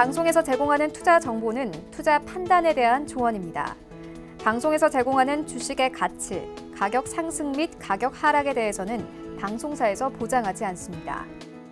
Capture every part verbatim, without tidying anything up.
방송에서 제공하는 투자 정보는 투자 판단에 대한 조언입니다. 방송에서 제공하는 주식의 가치, 가격 상승 및 가격 하락에 대해서는 방송사에서 보장하지 않습니다.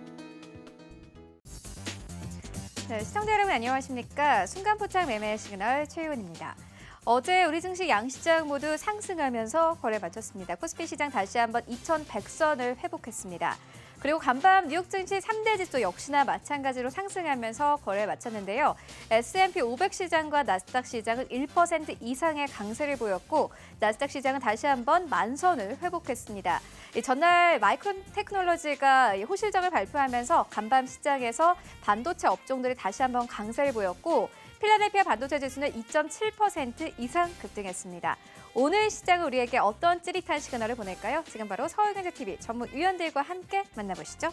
네, 시청자 여러분 안녕하십니까? 순간포착 매매 시그널 최희원입니다. 어제 우리 증시 양시장 모두 상승하면서 거래 마쳤습니다. 코스피 시장 다시 한번 이천백 선을 회복했습니다. 그리고 간밤 뉴욕 증시 삼 대 지수 역시나 마찬가지로 상승하면서 거래 마쳤는데요. 에스 앤 피 오백 시장과 나스닥 시장은 일 퍼센트 이상의 강세를 보였고 나스닥 시장은 다시 한번 만선을 회복했습니다. 전날 마이크론 테크놀로지가 호실적을 발표하면서 간밤 시장에서 반도체 업종들이 다시 한번 강세를 보였고 필라델피아 반도체 지수는 이 점 칠 퍼센트 이상 급등했습니다. 오늘 시장은 우리에게 어떤 찌릿한 시그널을 보낼까요? 지금 바로 서울경제티비 전문 위원들과 함께 만나보시죠.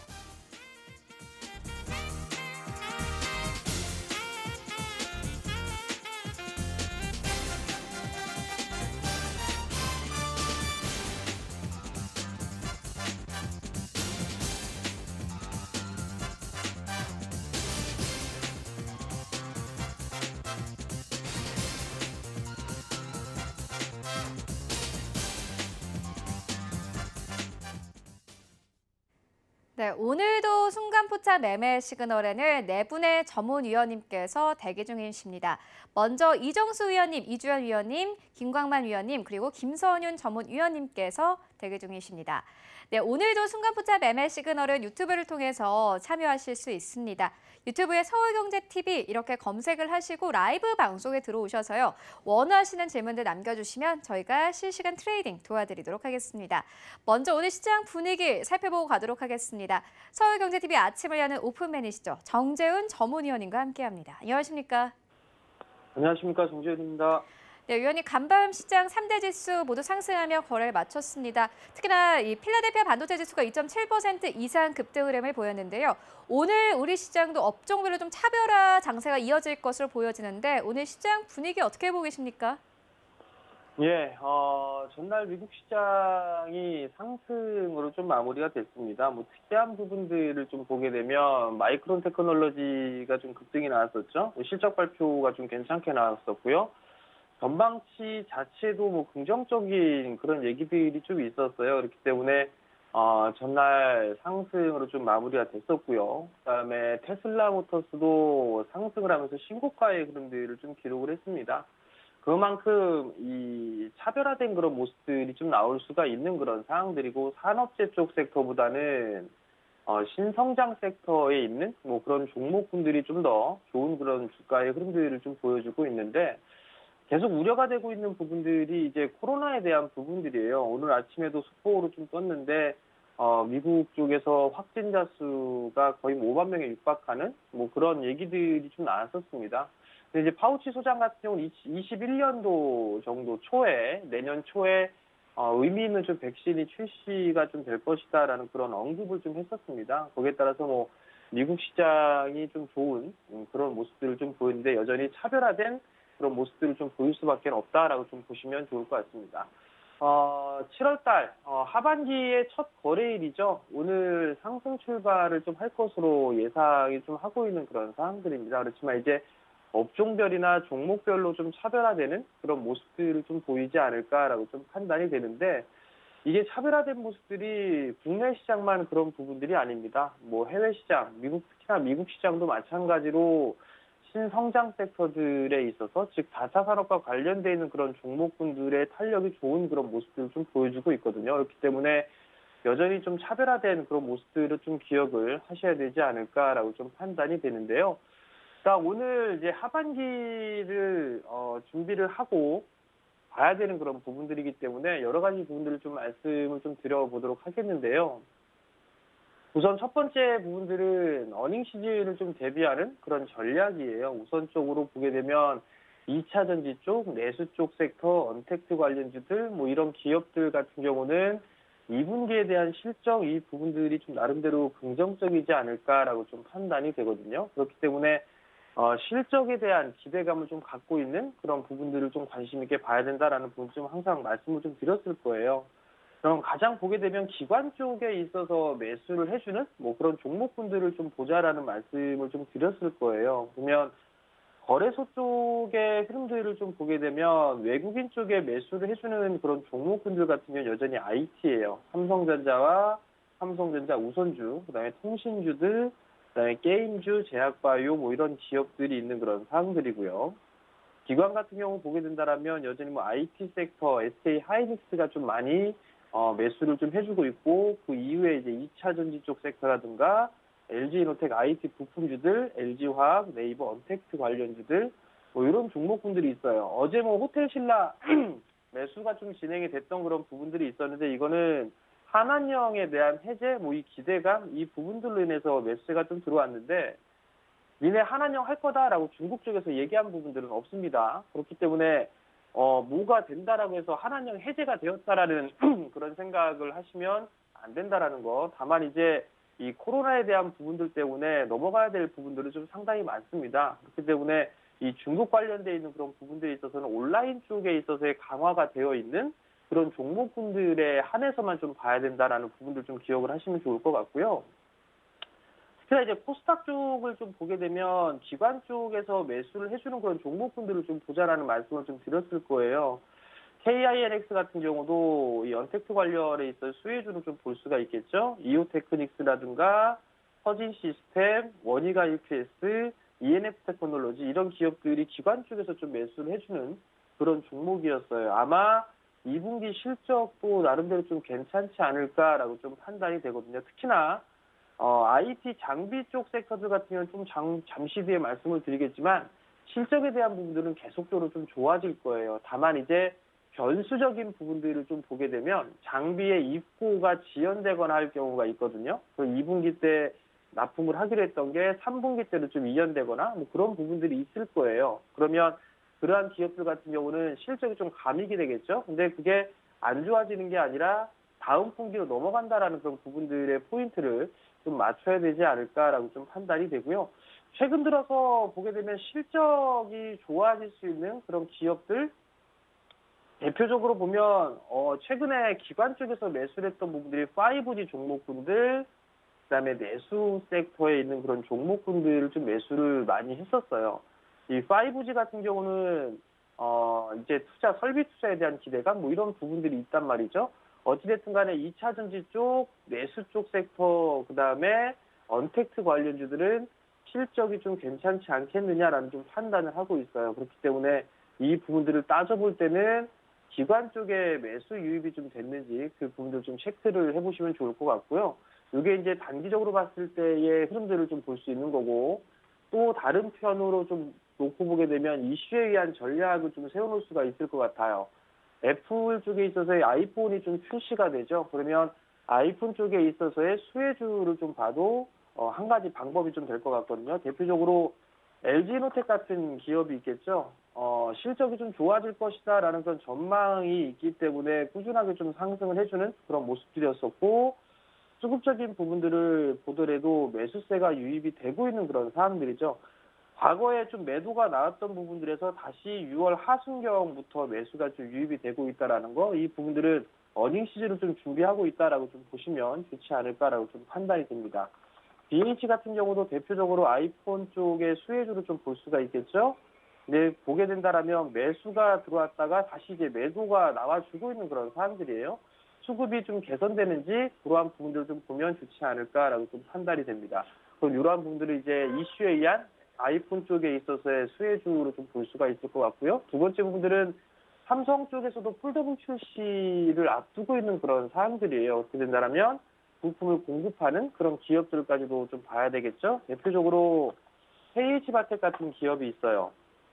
네, 오늘도 순간포착 매매 시그널에는 네 분의 전문위원님께서 대기 중이십니다. 먼저 이정수 위원님, 이주연 위원님, 김광만 위원님, 그리고 김선윤 전문위원님께서 대기 중이십니다. 네, 오늘도 순간포착 매매 시그널은 유튜브를 통해서 참여하실 수 있습니다. 유튜브에 서울경제티비 이렇게 검색을 하시고 라이브 방송에 들어오셔서요. 원하시는 질문들 남겨주시면 저희가 실시간 트레이딩 도와드리도록 하겠습니다. 먼저 오늘 시장 분위기 살펴보고 가도록 하겠습니다. 서울경제티비 아침을 여는 오픈맨이시죠. 정재훈 전문위원님과 함께합니다. 안녕하십니까? 안녕하십니까, 정재훈입니다. 네, 위원님 간밤 시장 삼 대 지수 모두 상승하며 거래를 마쳤습니다. 특히나 이 필라델피아 반도체 지수가 이 점 칠 퍼센트 이상 급등 흐름을 보였는데요. 오늘 우리 시장도 업종별로 좀 차별화 장세가 이어질 것으로 보여지는데 오늘 시장 분위기 어떻게 보고 계십니까? 예, 어, 전날 미국 시장이 상승으로 좀 마무리가 됐습니다. 뭐 특이한 부분들을 좀 보게 되면 마이크론 테크놀로지가 좀 급등이 나왔었죠. 실적 발표가 좀 괜찮게 나왔었고요. 전망치 자체도 뭐 긍정적인 그런 얘기들이 좀 있었어요. 그렇기 때문에 어, 전날 상승으로 좀 마무리가 됐었고요. 그다음에 테슬라 모터스도 상승을 하면서 신고가의 흐름들을 좀 기록을 했습니다. 그만큼 이 차별화된 그런 모습들이 좀 나올 수가 있는 그런 상황들이고 산업재 쪽 섹터보다는 어, 신성장 섹터에 있는 뭐 그런 종목군들이 좀 더 좋은 그런 주가의 흐름들을 좀 보여주고 있는데 계속 우려가 되고 있는 부분들이 이제 코로나에 대한 부분들이에요. 오늘 아침에도 속보로 좀 떴는데 어, 미국 쪽에서 확진자 수가 거의 오만 명에 육박하는 뭐 그런 얘기들이 좀 나왔었습니다. 근데 이제 파우치 소장 같은 경우는 이십일 년도 정도 초에 내년 초에 어, 의미 있는 좀 백신이 출시가 좀 될 것이다라는 그런 언급을 좀 했었습니다. 거기에 따라서 뭐 미국 시장이 좀 좋은 음, 그런 모습들을 좀 보이는데 여전히 차별화된 그런 모습들을 좀 보일 수밖에 없다라고 좀 보시면 좋을 것 같습니다. 어, 칠월 달 어, 하반기의 첫 거래일이죠. 오늘 상승 출발을 좀 할 것으로 예상이 좀 하고 있는 그런 상황들입니다. 그렇지만 이제 업종별이나 종목별로 좀 차별화되는 그런 모습들을 좀 보이지 않을까라고 좀 판단이 되는데 이게 차별화된 모습들이 국내 시장만 그런 부분들이 아닙니다. 뭐 해외 시장, 미국 특히나 미국 시장도 마찬가지로 신성장 섹터들에 있어서 즉 다차 산업과 관련되어 있는 그런 종목군들의 탄력이 좋은 그런 모습들을 좀 보여주고 있거든요. 그렇기 때문에 여전히 좀 차별화된 그런 모습들을 좀 기억을 하셔야 되지 않을까라고 좀 판단이 되는데요. 자, 오늘 이제 하반기를 어, 준비를 하고 봐야 되는 그런 부분들이기 때문에 여러 가지 부분들을 좀 말씀을 좀 드려보도록 하겠는데요. 우선 첫 번째 부분들은 어닝 시즌을 좀 대비하는 그런 전략이에요. 우선적으로 보게 되면 이 차 전지 쪽, 내수 쪽 섹터, 언택트 관련주들, 뭐 이런 기업들 같은 경우는 이 분기에 대한 실적 이 부분들이 좀 나름대로 긍정적이지 않을까라고 좀 판단이 되거든요. 그렇기 때문에 어, 실적에 대한 기대감을 좀 갖고 있는 그런 부분들을 좀 관심 있게 봐야 된다라는 부분 좀 항상 말씀을 좀 드렸을 거예요. 그럼 가장 보게 되면 기관 쪽에 있어서 매수를 해주는 뭐 그런 종목군들을 좀 보자라는 말씀을 좀 드렸을 거예요. 보면 거래소 쪽의 흐름들을 좀 보게 되면 외국인 쪽에 매수를 해주는 그런 종목군들 같은 경우는 여전히 아이티예요. 삼성전자와 삼성전자 우선주, 그다음에 통신주들, 그다음에 게임주, 제약바이오 뭐 이런 기업들이 있는 그런 사항들이고요. 기관 같은 경우 보게 된다라면 여전히 뭐 아이티 섹터, 에스케이 하이닉스가 좀 많이 어, 매수를 좀 해주고 있고 그 이후에 이제 이 차 전지 쪽 섹터라든가 엘지이노텍 아이티 부품주들, 엘지화학, 네이버 언택트 관련주들 뭐 이런 종목군들이 있어요. 어제 뭐 호텔신라 매수가 좀 진행이 됐던 그런 부분들이 있었는데 이거는 한한령에 대한 해제, 뭐 이 기대감 이 부분들로 인해서 매수가 좀 들어왔는데 니네 한한령 할 거다라고 중국 쪽에서 얘기한 부분들은 없습니다. 그렇기 때문에 어 뭐가 된다라고 해서 한한령 해제가 되었다라는 그런 생각을 하시면 안 된다라는 거. 다만 이제 이 코로나에 대한 부분들 때문에 넘어가야 될 부분들은 좀 상당히 많습니다. 그렇기 때문에 이 중국 관련돼 있는 그런 부분들에 있어서는 온라인 쪽에 있어서의 강화가 되어 있는 그런 종목군들에 한해서만 좀 봐야 된다라는 부분들 좀 기억을 하시면 좋을 것 같고요. 특히나 이제 코스닥 쪽을 좀 보게 되면 기관 쪽에서 매수를 해주는 그런 종목군들을 좀 보자라는 말씀을 좀 드렸을 거예요. 케이아이엔엑스 같은 경우도 이 언택트 관련에 있어 수혜주를 좀 볼 수가 있겠죠. 이오테크닉스라든가 서진 시스템, 원희가 유피에스, 이엔에프 테크놀로지 이런 기업들이 기관 쪽에서 좀 매수를 해주는 그런 종목이었어요. 아마 이 분기 실적도 나름대로 좀 괜찮지 않을까라고 좀 판단이 되거든요. 특히나 어, 아이티 장비 쪽 섹터들 같은 경우는 좀 장, 잠시 뒤에 말씀을 드리겠지만 실적에 대한 부분들은 계속적으로 좀 좋아질 거예요. 다만 이제 변수적인 부분들을 좀 보게 되면 장비의 입고가 지연되거나 할 경우가 있거든요. 그 이 분기 때 납품을 하기로 했던 게 삼 분기 때로 좀 이연되거나 뭐 그런 부분들이 있을 거예요. 그러면 그러한 기업들 같은 경우는 실적이 좀 감익이 되겠죠. 근데 그게 안 좋아지는 게 아니라 다음 분기로 넘어간다라는 그런 부분들의 포인트를 좀 맞춰야 되지 않을까라고 좀 판단이 되고요. 최근 들어서 보게 되면 실적이 좋아질 수 있는 그런 기업들 대표적으로 보면 어 최근에 기관 쪽에서 매수를 했던 부분들이 파이브지 종목군들 그다음에 내수 섹터에 있는 그런 종목군들을 좀 매수를 많이 했었어요. 이 파이브지 같은 경우는 어 이제 투자 설비 투자에 대한 기대감 뭐 이런 부분들이 있단 말이죠. 어찌됐든 간에 이 차 전지 쪽, 내수 쪽 섹터, 그 다음에 언택트 관련주들은 실적이 좀 괜찮지 않겠느냐라는 좀 판단을 하고 있어요. 그렇기 때문에 이 부분들을 따져볼 때는 기관 쪽에 매수 유입이 좀 됐는지 그 부분들 좀 체크를 해보시면 좋을 것 같고요. 이게 이제 단기적으로 봤을 때의 흐름들을 좀 볼 수 있는 거고 또 다른 편으로 좀 놓고 보게 되면 이슈에 의한 전략을 좀 세워놓을 수가 있을 것 같아요. 애플 쪽에 있어서의 아이폰이 좀 출시가 되죠. 그러면 아이폰 쪽에 있어서의 수혜주를 좀 봐도 어, 한 가지 방법이 좀 될 것 같거든요. 대표적으로 엘지노텍 같은 기업이 있겠죠. 어, 실적이 좀 좋아질 것이다라는 그런 전망이 있기 때문에 꾸준하게 좀 상승을 해주는 그런 모습들이었었고 수급적인 부분들을 보더라도 매수세가 유입이 되고 있는 그런 사항들이죠. 과거에 좀 매도가 나왔던 부분들에서 다시 유월 하순경부터 매수가 좀 유입이 되고 있다라는 거, 이 부분들은 어닝 시즌을 좀 준비하고 있다라고 좀 보시면 좋지 않을까라고 좀 판단이 됩니다. 비엔에이치 같은 경우도 대표적으로 아이폰 쪽의 수혜주를 좀 볼 수가 있겠죠. 근데 보게 된다라면 매수가 들어왔다가 다시 이제 매도가 나와주고 있는 그런 사항들이에요. 수급이 좀 개선되는지 그러한 부분들을 좀 보면 좋지 않을까라고 좀 판단이 됩니다. 그럼 이러한 부분들을 이제 이슈에 의한 아이폰 쪽에 있어서의 수혜주로 좀 볼 수가 있을 것 같고요. 두 번째 부분들은 삼성 쪽에서도 폴더블 출시를 앞두고 있는 그런 사항들이에요. 어떻게 된다면 부품을 공급하는 그런 기업들까지도 좀 봐야 되겠죠. 대표적으로 케이에이치바텍 같은 기업이 있어요.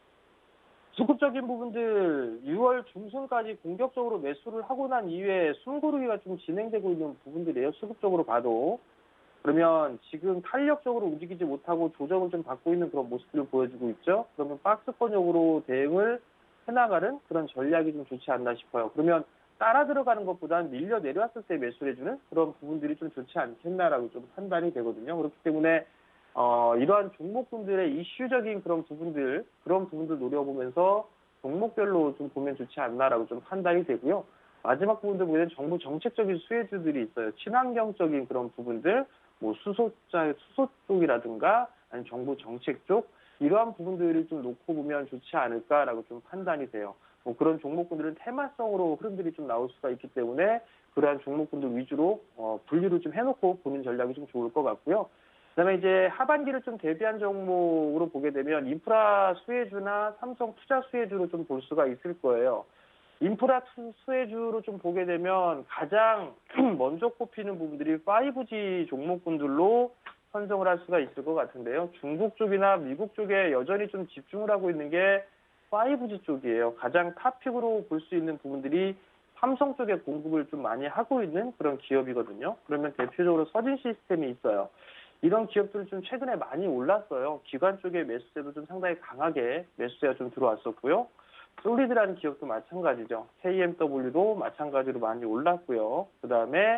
수급적인 부분들 유월 중순까지 공격적으로 매수를 하고 난 이후에 숨고르기가 좀 진행되고 있는 부분들이에요. 수급적으로 봐도. 그러면 지금 탄력적으로 움직이지 못하고 조정을 좀 받고 있는 그런 모습들을 보여주고 있죠. 그러면 박스권역으로 대응을 해나가는 그런 전략이 좀 좋지 않나 싶어요. 그러면 따라 들어가는 것보다는 밀려 내려왔을 때 매수를 해주는 그런 부분들이 좀 좋지 않겠나라고 좀 판단이 되거든요. 그렇기 때문에 어, 이러한 종목군들의 이슈적인 그런 부분들, 그런 부분들 노려보면서 종목별로 좀 보면 좋지 않나라고 좀 판단이 되고요. 마지막 부분들 보면 정부 정책적인 수혜주들이 있어요. 친환경적인 그런 부분들, 뭐 수소자, 수소 쪽이라든가 아니면 정부 정책 쪽 이러한 부분들을 좀 놓고 보면 좋지 않을까라고 좀 판단이 돼요. 뭐 그런 종목군들은 테마성으로 흐름들이 좀 나올 수가 있기 때문에 그러한 종목군들 위주로 어, 분류를 좀 해놓고 보는 전략이 좀 좋을 것 같고요. 그다음에 이제 하반기를 좀 대비한 종목으로 보게 되면 인프라 수혜주나 삼성 투자 수혜주로 좀 볼 수가 있을 거예요. 인프라 투- 수혜주로 좀 보게 되면 가장 먼저 꼽히는 부분들이 파이브지 종목군들로 선정을 할 수가 있을 것 같은데요. 중국 쪽이나 미국 쪽에 여전히 좀 집중을 하고 있는 게 파이브지 쪽이에요. 가장 탑픽으로 볼 수 있는 부분들이 삼성 쪽에 공급을 좀 많이 하고 있는 그런 기업이거든요. 그러면 대표적으로 서진 시스템이 있어요. 이런 기업들은 좀 최근에 많이 올랐어요. 기관 쪽의 매수세도 좀 상당히 강하게 매수세가 좀 들어왔었고요. 솔리드라는 기업도 마찬가지죠. 케이엠더블유도 마찬가지로 많이 올랐고요. 그 다음에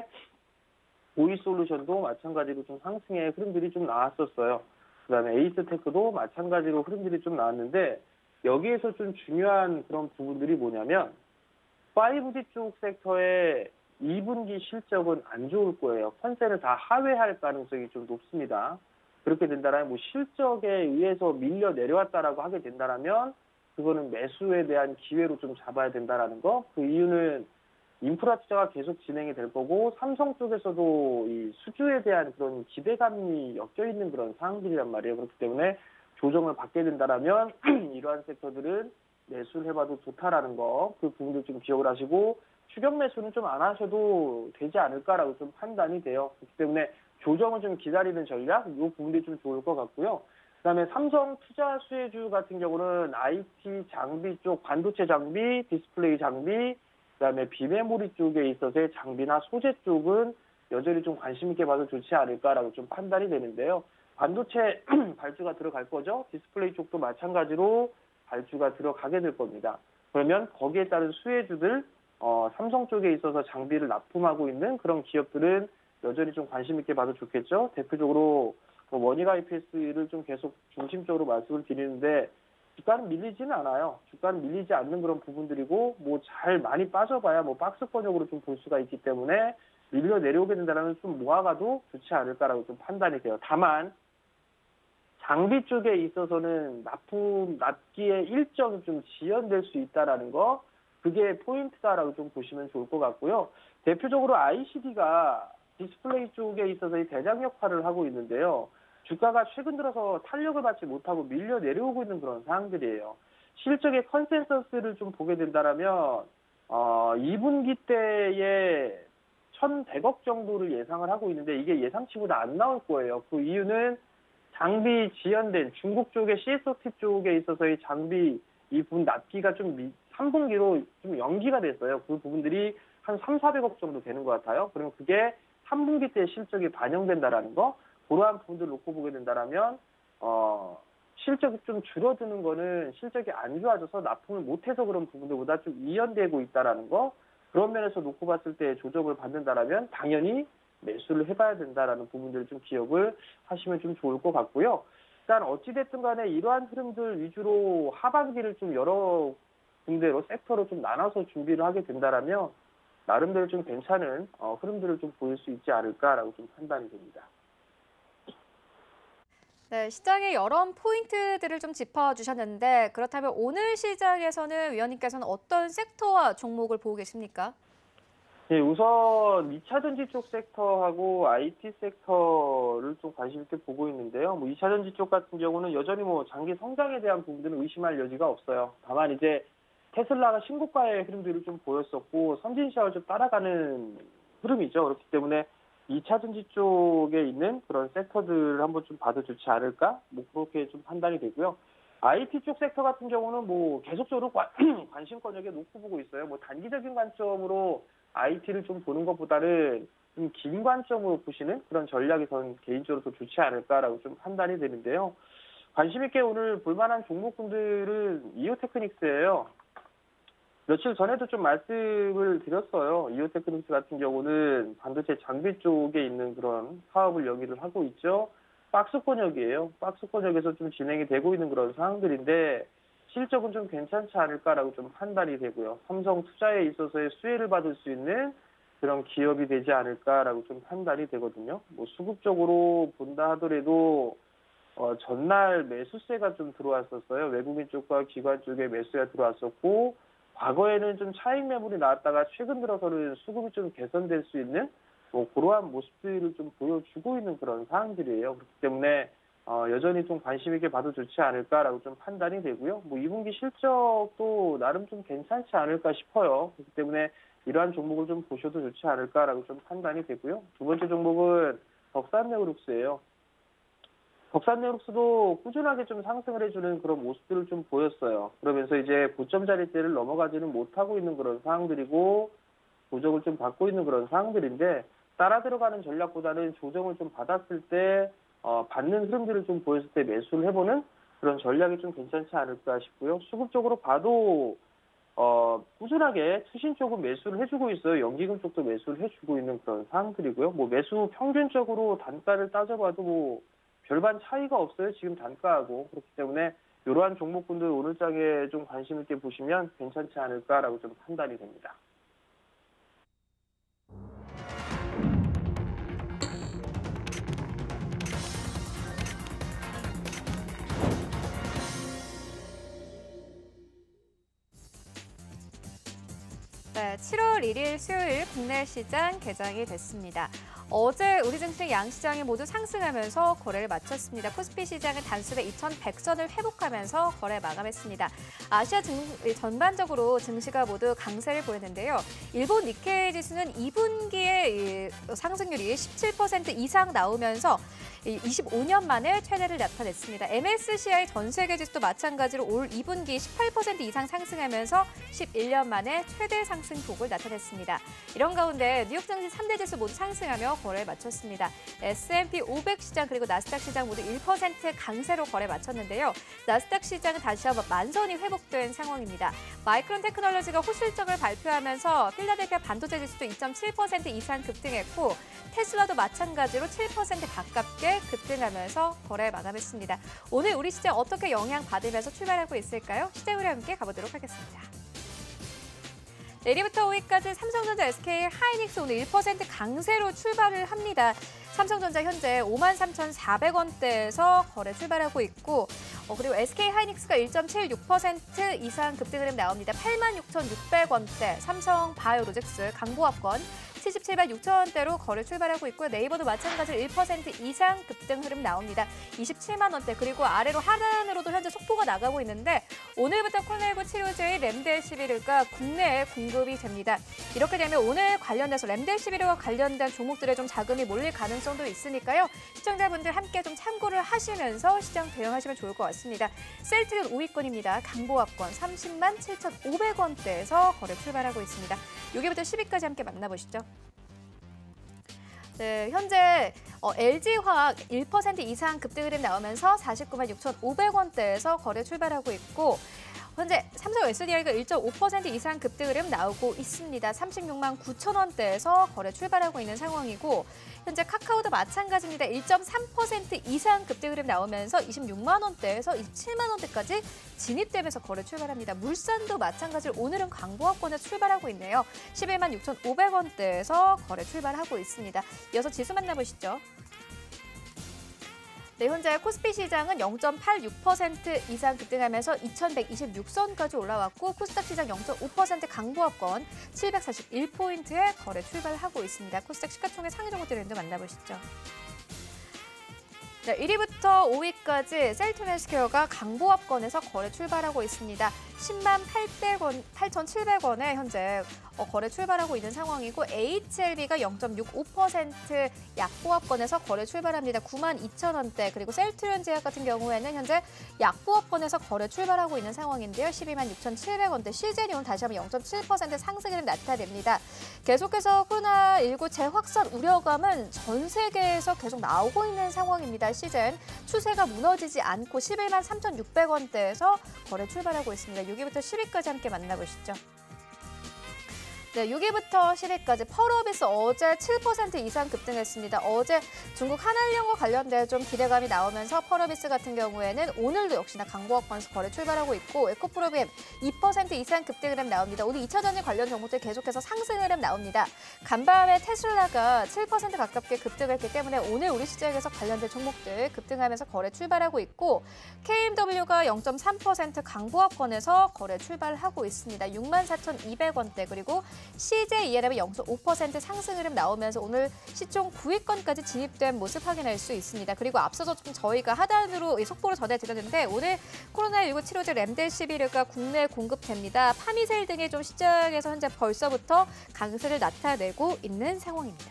보이솔루션도 마찬가지로 좀 상승의 흐름들이 좀 나왔었어요. 그 다음에 에이스테크도 마찬가지로 흐름들이 좀 나왔는데 여기에서 좀 중요한 그런 부분들이 뭐냐면 파이브지 쪽 섹터의 이 분기 실적은 안 좋을 거예요. 컨센을 다 하회할 가능성이 좀 높습니다. 그렇게 된다면 뭐 실적에 의해서 밀려 내려왔다라고 하게 된다면 그거는 매수에 대한 기회로 좀 잡아야 된다라는 거. 그 이유는 인프라 투자가 계속 진행이 될 거고 삼성 쪽에서도 이 수주에 대한 그런 기대감이 엮여 있는 그런 상황들이란 말이에요. 그렇기 때문에 조정을 받게 된다라면 이러한 섹터들은 매수를 해봐도 좋다라는 거. 그 부분들 좀 기억을 하시고 추격 매수는 좀 안 하셔도 되지 않을까라고 좀 판단이 돼요. 그렇기 때문에 조정을 좀 기다리는 전략, 이 부분들이 좀 좋을 것 같고요. 그다음에 삼성 투자 수혜주 같은 경우는 아이티 장비 쪽, 반도체 장비, 디스플레이 장비, 그다음에 비메모리 쪽에 있어서의 장비나 소재 쪽은 여전히 좀 관심 있게 봐도 좋지 않을까라고 좀 판단이 되는데요. 반도체 발주가 들어갈 거죠. 디스플레이 쪽도 마찬가지로 발주가 들어가게 될 겁니다. 그러면 거기에 따른 수혜주들, 어, 삼성 쪽에 있어서 장비를 납품하고 있는 그런 기업들은 여전히 좀 관심 있게 봐도 좋겠죠. 대표적으로 뭐 원익 아이피에스를 좀 계속 중심적으로 말씀을 드리는데 주가는 밀리지는 않아요. 주가는 밀리지 않는 그런 부분들이고 뭐 잘 많이 빠져봐야 뭐 박스권역으로 좀 볼 수가 있기 때문에 밀려 내려오게 된다면 좀 모아가도 좋지 않을까라고 좀 판단이 돼요. 다만 장비 쪽에 있어서는 납품 납기에 일정이 좀 지연될 수 있다라는 거, 그게 포인트다라고 좀 보시면 좋을 것 같고요. 대표적으로 아이씨디가 디스플레이 쪽에 있어서 이 대장 역할을 하고 있는데요. 주가가 최근 들어서 탄력을 받지 못하고 밀려 내려오고 있는 그런 상황들이에요. 실적의 컨센서스를 좀 보게 된다면 어, 이 분기 때에 천백억 정도를 예상을 하고 있는데 이게 예상치보다 안 나올 거예요. 그 이유는 장비 지연된 중국 쪽의 씨에스오티 쪽에 있어서의 장비 이 부분 납기가 좀 삼 분기로 좀 연기가 됐어요. 그 부분들이 한 삼사백억 정도 되는 것 같아요. 그러면 그게 삼 분기 때 실적이 반영된다라는 거, 그러한 부분들을 놓고 보게 된다면 어, 실적이 좀 줄어드는 거는 실적이 안 좋아져서 납품을 못해서 그런 부분들보다 좀 이연되고 있다라는 거, 그런 면에서 놓고 봤을 때 조정을 받는다라면 당연히 매수를 해봐야 된다라는 부분들을 좀 기억을 하시면 좀 좋을 것 같고요. 일단 어찌됐든 간에 이러한 흐름들 위주로 하반기를 좀 여러 군데로 섹터로 좀 나눠서 준비를 하게 된다라면 나름대로 좀 괜찮은 어, 흐름들을 좀 보일 수 있지 않을까라고 좀 판단이 됩니다. 네, 시장의 여러 포인트들을 좀 짚어주셨는데 그렇다면 오늘 시장에서는 위원님께서는 어떤 섹터와 종목을 보고 계십니까? 네, 우선 이 차 전지 쪽 섹터하고 아이티 섹터를 좀 관심 있게 보고 있는데요. 뭐 이 차 전지 쪽 같은 경우는 여전히 뭐 장기 성장에 대한 부분들은 의심할 여지가 없어요. 다만 이제 테슬라가 신고가의 흐름들을 좀 보였었고 선진시장을 좀 따라가는 흐름이죠. 그렇기 때문에 이 차 전지 쪽에 있는 그런 섹터들을 한번 좀 봐도 좋지 않을까? 뭐 그렇게 좀 판단이 되고요. 아이티 쪽 섹터 같은 경우는 뭐 계속적으로 관심권역에 놓고 보고 있어요. 뭐 단기적인 관점으로 아이티를 좀 보는 것보다는 좀 긴 관점으로 보시는 그런 전략이 전 개인적으로 더 좋지 않을까라고 좀 판단이 되는데요. 관심 있게 오늘 볼만한 종목군들은 이오테크닉스예요. 며칠 전에도 좀 말씀을 드렸어요. 이오테크닉스 같은 경우는 반도체 장비 쪽에 있는 그런 사업을 영위를 하고 있죠. 박스권역이에요. 박스권역에서 좀 진행이 되고 있는 그런 상황들인데 실적은 좀 괜찮지 않을까라고 좀 판단이 되고요. 삼성 투자에 있어서의 수혜를 받을 수 있는 그런 기업이 되지 않을까라고 좀 판단이 되거든요. 뭐 수급적으로 본다 하더라도 어, 전날 매수세가 좀 들어왔었어요. 외국인 쪽과 기관 쪽에 매수가 들어왔었고, 과거에는 좀 차익 매물이 나왔다가 최근 들어서는 수급이 좀 개선될 수 있는 뭐 그러한 모습들을 좀 보여주고 있는 그런 상황들이에요. 그렇기 때문에 어, 여전히 좀 관심 있게 봐도 좋지 않을까라고 좀 판단이 되고요. 뭐 이 분기 실적도 나름 좀 괜찮지 않을까 싶어요. 그렇기 때문에 이러한 종목을 좀 보셔도 좋지 않을까라고 좀 판단이 되고요. 두 번째 종목은 덕산네오룩스예요. 덕산네오룩스도 꾸준하게 좀 상승을 해주는 그런 모습들을 좀 보였어요. 그러면서 이제 고점 자리대를 넘어가지는 못하고 있는 그런 상황들이고, 조정을 좀 받고 있는 그런 상황들인데, 따라 들어가는 전략보다는 조정을 좀 받았을 때 어, 받는 흐름들을 좀 보였을 때 매수를 해보는 그런 전략이 좀 괜찮지 않을까 싶고요. 수급적으로 봐도 어, 꾸준하게 투신 쪽은 매수를 해주고 있어요. 연기금 쪽도 매수를 해주고 있는 그런 상황들이고요. 뭐 매수 평균적으로 단가를 따져봐도 뭐 별반 차이가 없어요. 지금 단가하고. 그렇기 때문에 이러한 종목군들 오늘 장에 좀 관심 있게 보시면 괜찮지 않을까라고 좀 판단이 됩니다. 네, 칠월 일일 수요일 국내 시장 개장이 됐습니다. 어제 우리 증시 양시장이 모두 상승하면서 거래를 마쳤습니다. 코스피 시장은 단숨에 이천백 선을 회복하면서 거래 마감했습니다. 아시아 증, 전반적으로 증시가 모두 강세를 보였는데요. 일본 니케이 지수는 이 분기에 상승률이 십칠 퍼센트 이상 나오면서 이십오 년 만에 최대를 나타냈습니다. 엠에스시아이 전 세계 지수도 마찬가지로 올 이 분기 십팔 퍼센트 이상 상승하면서 십일 년 만에 최대 상승폭을 나타냈습니다. 이런 가운데 뉴욕 증시 삼 대 지수 모두 상승하며 거래를 마쳤습니다. 에스 앤 피 오백 시장 그리고 나스닥 시장 모두 일 퍼센트 강세로 거래 마쳤는데요. 나스닥 시장은 다시 한번 만선이 회복된 상황입니다. 마이크론 테크놀로지가 호실적을 발표하면서 필라델피아 반도체 지수도 이 점 칠 퍼센트 이상 급등했고, 테슬라도 마찬가지로 칠 퍼센트 가깝게 급등하면서 거래 마감했습니다. 오늘 우리 시장 어떻게 영향받으면서 출발하고 있을까요? 시장으로 함께 가보도록 하겠습니다. 내일부터 오일까지 삼성전자, 에스케이 하이닉스 오늘 일 퍼센트 강세로 출발을 합니다. 삼성전자 현재 오만 삼천사백 원대에서 거래 출발하고 있고, 어, 그리고 에스케이 하이닉스가 일 점 칠육 퍼센트 이상 급등 흐름 나옵니다. 팔만 육천육백 원대, 삼성 바이오로직스 강보합권 칠십칠만 육천 원대로 거래 출발하고 있고요. 네이버도 마찬가지로 일 퍼센트 이상 급등 흐름 나옵니다. 이십칠만 원대, 그리고 아래로 하단으로도 현재 속보가 나가고 있는데 오늘부터 코로나십구 치료제의 렘데시비르가 국내에 공급이 됩니다. 이렇게 되면 오늘 관련돼서 렘데시비르와 관련된 종목들에 좀 자금이 몰릴 가능성도 있으니까요. 시청자분들 함께 좀 참고를 하시면서 시장 대응하시면 좋을 것 같습니다. 셀트리온 오 위권입니다. 강보합권 삼십만 칠천오백 원대에서 거래 출발하고 있습니다. 육 위부터 십 위까지 함께 만나보시죠. 네, 현재 어, 엘지화학 일 퍼센트 이상 급등 흐름 나오면서 사십구만 육천오백 원대에서 거래 출발하고 있고, 현재 삼성 에스디아이가 일 점 오 퍼센트 이상 급등 흐름 나오고 있습니다. 삼십육만 구천 원대에서 거래 출발하고 있는 상황이고, 현재 카카오도 마찬가지입니다. 일 점 삼 퍼센트 이상 급등 흐름 나오면서 이십육만 원대에서 이십칠만 원대까지 진입되면서 거래 출발합니다. 물산도 마찬가지로 오늘은 강보합권에 출발하고 있네요. 십일만 육천오백 원대에서 거래 출발하고 있습니다. 이어서 지수 만나보시죠. 네, 현재 코스피 시장은 영 점 팔육 퍼센트 이상 급등하면서 이천백이십육 선까지 올라왔고, 코스닥 시장 영 점 오 퍼센트 강보합권 칠백사십일 포인트에 거래 출발하고 있습니다. 코스닥 시가총액 상위 종목 트렌드 만나보시죠. 네, 일 위부터 오 위까지 셀트리온 헬스케어가 강보합권에서 거래 출발하고 있습니다. 십만 팔백 원, 팔천칠백 원에 현재 어, 거래 출발하고 있는 상황이고, 에이치엘비가 영 점 육오 퍼센트 약보합권에서 거래 출발합니다. 구만 이천 원대, 그리고 셀트리온 제약 같은 경우에는 현재 약보합권에서 거래 출발하고 있는 상황인데요. 십이만 육천칠백 원대, 시제니온 다시 한번 영 점 칠 퍼센트 상승을 나타냅니다. 계속해서 코로나십구 재확산 우려감은 전 세계에서 계속 나오고 있는 상황입니다. 시젠 추세가 무너지지 않고 십일만 삼천육백 원대에서 거래 출발하고 있습니다. 육 위부터 십 위까지 함께 만나보시죠. 네, 육 위부터 십 위까지 펄어비스 어제 칠 퍼센트 이상 급등했습니다. 어제 중국 한알령과 관련된 좀 기대감이 나오면서 펄어비스 같은 경우에는 오늘도 역시나 강보합권에서 거래 출발하고 있고 에코프로비엠 이 퍼센트 이상 급등 흐름 나옵니다. 오늘 이 차 전지 관련 종목들 계속해서 상승 흐름 나옵니다. 간밤에 테슬라가 칠 퍼센트 가깝게 급등했기 때문에 오늘 우리 시장에서 관련된 종목들 급등하면서 거래 출발하고 있고 케이엠더블유가 영 점 삼 퍼센트 강보합권에서 거래 출발하고 있습니다. 육만 사천이백 원대 그리고 씨제이엘엠이 영 점 오 퍼센트 상승 흐름 나오면서 오늘 시총 구 위권까지 진입된 모습 확인할 수 있습니다. 그리고 앞서서 좀 저희가 하단으로 속보로 전해드렸는데 오늘 코로나십구 치료제 렘데시비르가 국내에 공급됩니다. 파미셀 등이 좀 시장에서 현재 벌써부터 강세를 나타내고 있는 상황입니다.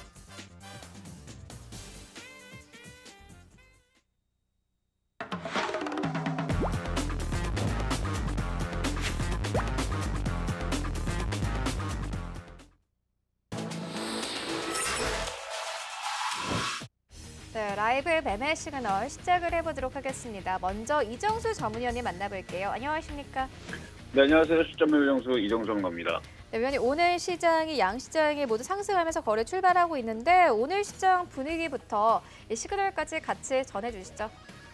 네, 라이브 매매 시그널 시작을 해보도록 하겠습니다. 먼저 이정수 전문위원님 만나볼게요. 안녕하십니까? 네, 안녕하세요. 시점 매매장수 이정수 겁니다. 네, 위원님 오늘 시장이 양시장이 모두 상승하면서 거래 출발하고 있는데 오늘 시장 분위기부터 이 시그널까지 같이 전해주시죠.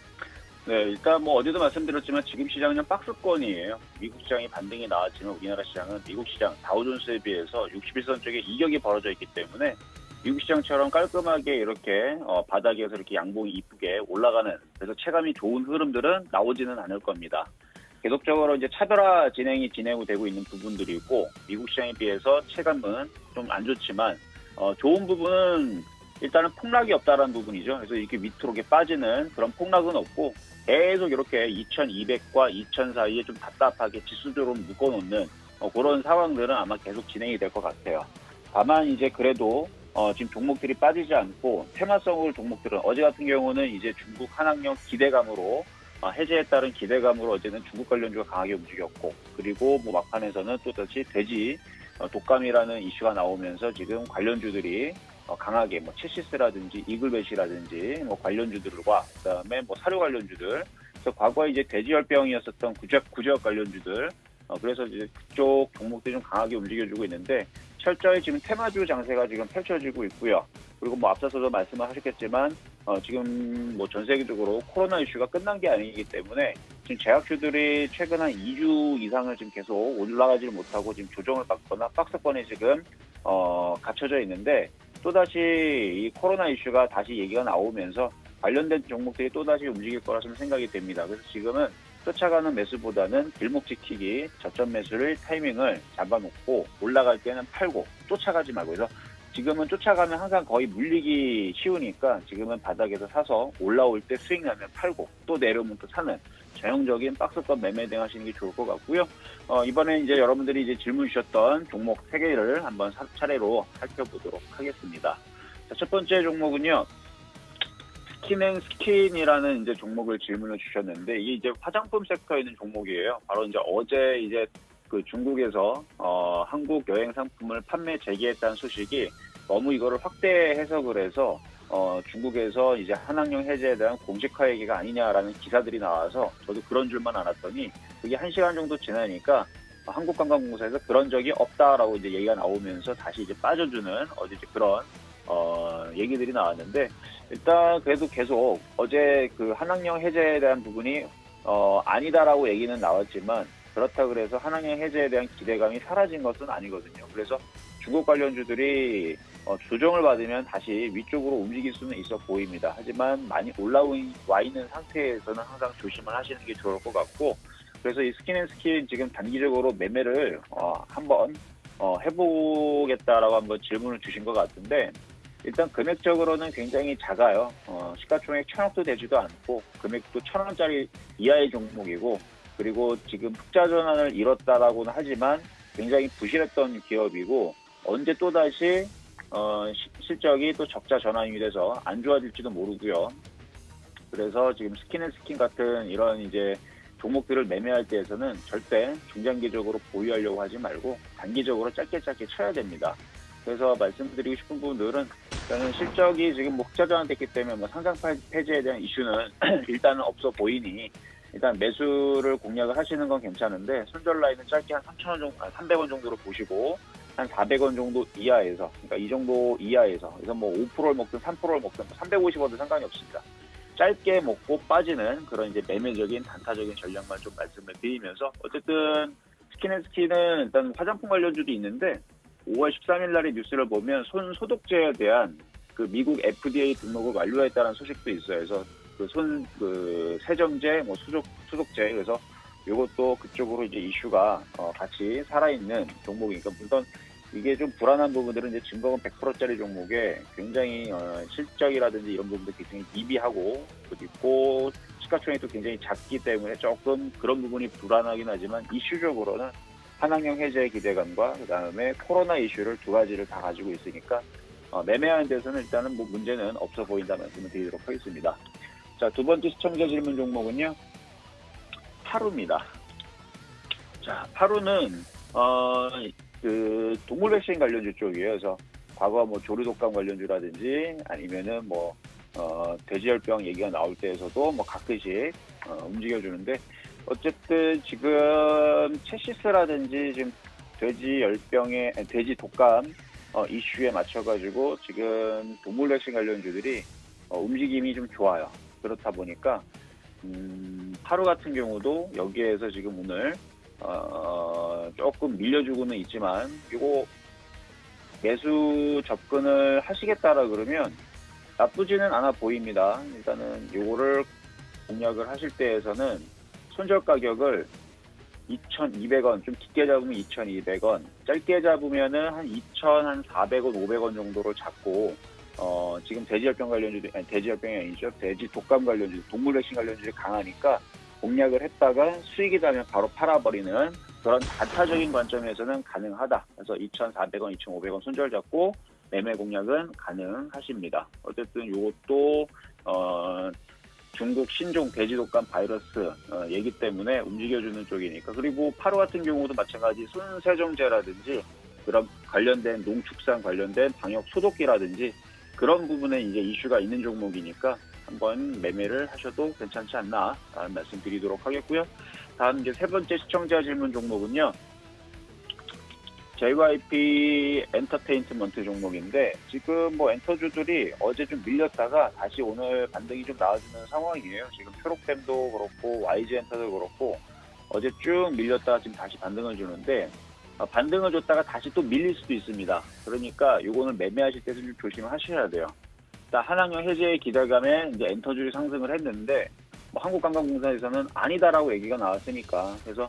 네, 일단 뭐 어제도 말씀드렸지만 지금 시장은 박스권이에요. 미국 시장이 반등이 나왔지만 우리나라 시장은 미국 시장 다우존스에 비해서 육십일 선 쪽에 이격이 벌어져 있기 때문에 미국 시장처럼 깔끔하게 이렇게 어, 바닥에서 이렇게 양봉이 이쁘게 올라가는 그래서 체감이 좋은 흐름들은 나오지는 않을 겁니다. 계속적으로 이제 차별화 진행이 진행되고 있는 부분들이고 미국 시장에 비해서 체감은 좀 안 좋지만 어, 좋은 부분은 일단은 폭락이 없다라는 부분이죠. 그래서 이렇게 밑으로 이렇게 빠지는 그런 폭락은 없고 계속 이렇게 이천이백과 이천 사이에 좀 답답하게 지수적으로 묶어놓는 어, 그런 상황들은 아마 계속 진행이 될 것 같아요. 다만 이제 그래도 어, 지금 종목들이 빠지지 않고 테마성을 종목들은 어제 같은 경우는 이제 중국 한학령 기대감으로 어, 해제에 따른 기대감으로 어제는 중국 관련주가 강하게 움직였고 그리고 뭐 막판에서는 또다시 돼지 어, 독감이라는 이슈가 나오면서 지금 관련주들이 어, 강하게 뭐 칠시스라든지 이글벳이라든지 뭐 관련주들과 그다음에 뭐 사료 관련주들 그래서 과거에 이제 돼지열병이었었던 구제약 구제약 관련주들 어, 그래서 이제 그쪽 종목들이 좀 강하게 움직여주고 있는데 철저히 지금 테마주 장세가 지금 펼쳐지고 있고요. 그리고 뭐 앞서서도 말씀을 하셨겠지만 어, 지금 뭐 전 세계적으로 코로나 이슈가 끝난 게 아니기 때문에 지금 제약주들이 최근 한 이 주 이상을 지금 계속 올라가지 못하고 지금 조정을 받거나 박스권에 지금 어, 갇혀져 있는데 또다시 이 코로나 이슈가 다시 얘기가 나오면서 관련된 종목들이 또다시 움직일 거라 좀 생각이 됩니다. 그래서 지금은 쫓아가는 매수보다는 길목 지키기, 저점 매수를 타이밍을 잡아놓고 올라갈 때는 팔고 쫓아가지 말고 그래서 지금은 쫓아가면 항상 거의 물리기 쉬우니까 지금은 바닥에서 사서 올라올 때 수익 나면 팔고 또 내려오면 또 사는 전형적인 박스권 매매 등 하시는 게 좋을 것 같고요. 어, 이번에 이제 여러분들이 이제 질문 주셨던 종목 세 개를 한번 사, 차례로 살펴보도록 하겠습니다. 자, 첫 번째 종목은요. 스킨앤스킨이라는 이제 종목을 질문을 주셨는데 이게 이제 화장품 섹터에 있는 종목이에요. 바로 이제 어제 이제 그 중국에서 어, 한국 여행 상품을 판매 재개했다는 소식이 너무 이거를 확대 해석을 해서 어, 중국에서 이제 한학령 해제에 대한 공식화 얘기가 아니냐라는 기사들이 나와서 저도 그런 줄만 알았더니 그게 한 시간 정도 지나니까 한국관광공사에서 그런 적이 없다라고 이제 얘기가 나오면서 다시 이제 빠져주는 어제 이제 그런 어, 얘기들이 나왔는데 일단 그래도 계속 어제 그 한학령 해제에 대한 부분이 어, 아니다라고 얘기는 나왔지만 그렇다 그래서 한학령 해제에 대한 기대감이 사라진 것은 아니거든요. 그래서 중국 관련주들이 어, 조정을 받으면 다시 위쪽으로 움직일 수는 있어 보입니다. 하지만 많이 올라와 있는 상태에서는 항상 조심을 하시는 게 좋을 것 같고 그래서 이 스킨앤스킨 지금 단기적으로 매매를 어, 한번 어, 해보겠다라고 한번 질문을 주신 것 같은데 일단 금액적으로는 굉장히 작아요. 어, 시가총액 천억도 되지도 않고 금액도 천 원짜리 이하의 종목이고 그리고 지금 흑자 전환을 이뤘다라고는 하지만 굉장히 부실했던 기업이고 언제 또다시 어, 시, 실적이 또 적자 전환이 돼서 안 좋아질지도 모르고요. 그래서 지금 스킨앤스킨 같은 이런 이제 종목들을 매매할 때에서는 절대 중장기적으로 보유하려고 하지 말고 단기적으로 짧게 짧게 쳐야 됩니다. 그래서 말씀드리고 싶은 부분들은 저는 실적이 지금 흑자 전환됐기 때문에 뭐 상장 폐지에 대한 이슈는 일단은 없어 보이니 일단 매수를 공략을 하시는 건 괜찮은데 손절 라인은 짧게 한 삼천 원 정도, 삼백 원 정도로 보시고 한 사백 원 정도 이하에서, 그러니까 이 정도 이하에서, 그래서 뭐 오 퍼센트를 먹든 삼 퍼센트를 먹든 삼백오십 원도 상관이 없습니다. 짧게 먹고 빠지는 그런 이제 매매적인 단타적인 전략만 좀 말씀을 드리면서, 어쨌든 스킨앤스킨은 일단 화장품 관련주도 있는데 오월 십삼일 날의 뉴스를 보면 손 소독제에 대한 그 미국 에프디에이 등록을 완료했다는 소식도 있어요. 그래서 그 손 그 세정제, 뭐 수족 수독제, 그래서 이것도 그쪽으로 이제 이슈가 어 같이 살아있는 종목이니까, 물론 이게 좀 불안한 부분들은 이제 증거금 백 퍼센트짜리 종목에 굉장히 어 실적이라든지 이런 부분도 굉장히 미비하고, 그리고 시가총액도 굉장히 작기 때문에 조금 그런 부분이 불안하긴 하지만, 이슈적으로는 한학령 해제의 기대감과 그 다음에 코로나 이슈를 두 가지를 다 가지고 있으니까 어 매매하는 데서는 일단은 뭐 문제는 없어 보인다 말씀을 드리도록 하겠습니다. 자, 두 번째 시청자 질문 종목은요, 파루입니다. 자, 파루는 어, 그 동물 백신 관련주 쪽이에요. 그래서 과거 뭐 조류독감 관련주라든지 아니면은 뭐 어, 돼지열병 얘기가 나올 때에서도 뭐 가끔씩 어, 움직여주는데, 어쨌든 지금 체시스라든지 지금 돼지열병의 돼지 독감 어, 이슈에 맞춰가지고 지금 동물 백신 관련주들이 어, 움직임이 좀 좋아요. 그렇다 보니까 음, 파루 같은 경우도 여기에서 지금 오늘 어, 조금 밀려주고는 있지만, 이거 매수 접근을 하시겠다라 그러면 나쁘지는 않아 보입니다. 일단은 요거를 공략을 하실 때에서는 손절 가격을 이천이백 원, 좀 깊게 잡으면 이천이백 원, 짧게 잡으면은 한 이천사백 원, 오백 원 정도로 잡고, 어, 지금 돼지열병 관련주, 아니, 돼지열병이 아니죠. 돼지 독감 관련주, 동물 백신 관련주들이 강하니까 공략을 했다가 수익이 나면 바로 팔아버리는 그런 단타적인 관점에서는 가능하다. 그래서 이천사백 원, 이천오백 원 손절 잡고 매매 공략은 가능하십니다. 어쨌든 이것도, 어, 중국 신종 돼지독감 바이러스 어, 얘기 때문에 움직여주는 쪽이니까. 그리고 파루 같은 경우도 마찬가지 손세정제라든지 그런 관련된 농축산 관련된 방역 소독기라든지 그런 부분에 이제 이슈가 있는 종목이니까 한번 매매를 하셔도 괜찮지 않나라는 말씀 드리도록 하겠고요. 다음 이제 세 번째 시청자 질문 종목은요, 제이와이피 엔터테인먼트 종목인데, 지금 뭐 엔터주들이 어제 좀 밀렸다가 다시 오늘 반등이 좀 나와주는 상황이에요. 지금 초록템도 그렇고 와이지 엔터도 그렇고 어제 쭉 밀렸다가 지금 다시 반등을 주는데, 어, 반등을 줬다가 다시 또 밀릴 수도 있습니다. 그러니까 요거는 매매하실 때 좀 조심하셔야 돼요. 일단 한학령 해제의 기대감에 이제 엔터주를 상승을 했는데, 뭐 한국관광공사에서는 아니다라고 얘기가 나왔으니까, 그래서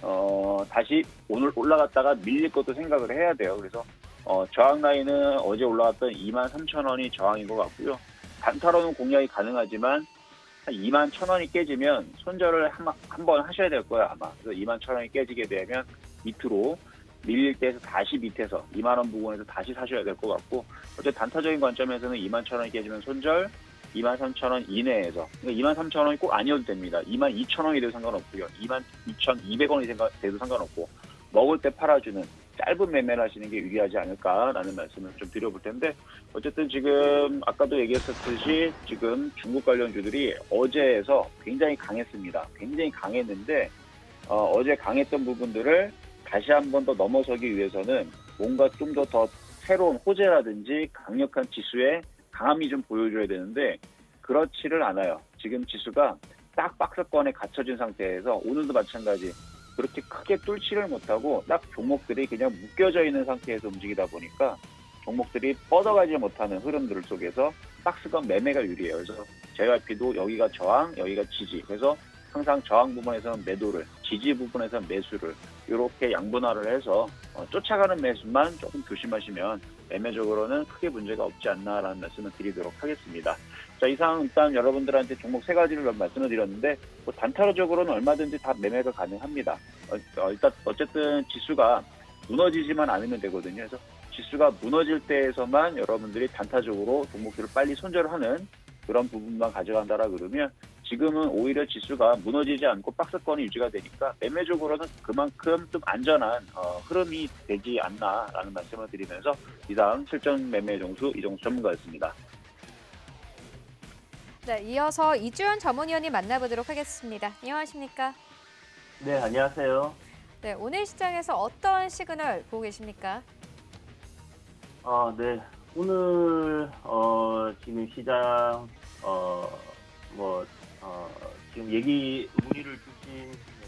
어, 다시 오늘 올라갔다가 밀릴 것도 생각을 해야 돼요. 그래서 어, 저항 라인은 어제 올라갔던 이만 삼천 원이 저항인 것 같고요. 단타로는 공략이 가능하지만 한 이만 천 원이 깨지면 손절을 한 번 하셔야 될 거예요, 아마. 그래서 이만 천 원이 깨지게 되면 밑으로 밀릴 때에서 다시 밑에서 이만 원 부분에서 다시 사셔야 될 것 같고, 어쨌든 단타적인 관점에서는 이만 천 원이 깨지면 손절, 이만 삼천 원 이내에서, 그러니까 이만 삼천 원이 꼭 아니어도 됩니다. 이만 이천 원이 돼도 상관없고요. 이만 이천이백 원이 돼도 상관없고, 먹을 때 팔아주는 짧은 매매를 하시는 게 유리하지 않을까라는 말씀을 좀 드려볼 텐데, 어쨌든 지금 아까도 얘기했었듯이 지금 중국 관련주들이 어제에서 굉장히 강했습니다. 굉장히 강했는데 어, 어제 강했던 부분들을 다시 한 번 더 넘어서기 위해서는 뭔가 좀 더 더 새로운 호재라든지 강력한 지수에 강함이 좀 보여줘야 되는데 그렇지를 않아요. 지금 지수가 딱 박스권에 갇혀진 상태에서 오늘도 마찬가지 그렇게 크게 뚫지를 못하고 딱 종목들이 그냥 묶여져 있는 상태에서 움직이다 보니까 종목들이 뻗어가지 못하는 흐름들 속에서 박스권 매매가 유리해요. 그래서 제이와이피도 여기가 저항, 여기가 지지. 그래서 항상 저항 부분에서는 매도를, 지지 부분에서는 매수를 이렇게 양분화를 해서 어, 쫓아가는 매수만 조금 조심하시면 매매적으로는 크게 문제가 없지 않나라는 말씀을 드리도록 하겠습니다. 자, 이상 일단 여러분들한테 종목 세 가지를 말씀을 드렸는데 뭐 단타적으로는 얼마든지 다 매매가 가능합니다. 어, 어, 일단 어쨌든 지수가 무너지지만 않으면 되거든요. 그래서 지수가 무너질 때에서만 여러분들이 단타적으로 종목들을 빨리 손절하는 그런 부분만 가져간다라 그러면 지금은 오히려 지수가 무너지지 않고 박스권이 유지가 되니까 매매적으로는 그만큼 좀 안전한 어, 흐름이 되지 않나라는 말씀을 드리면서 이상 실전 매매 종수 이종수 전문가였습니다. 네, 이어서 이주연 전문위원님 만나보도록 하겠습니다. 안녕하십니까? 네, 안녕하세요. 네, 오늘 시장에서 어떤 시그널 보고 계십니까? 아, 네. 오늘 어, 지금 시장 어, 뭐 어, 지금 얘기 문의를 주신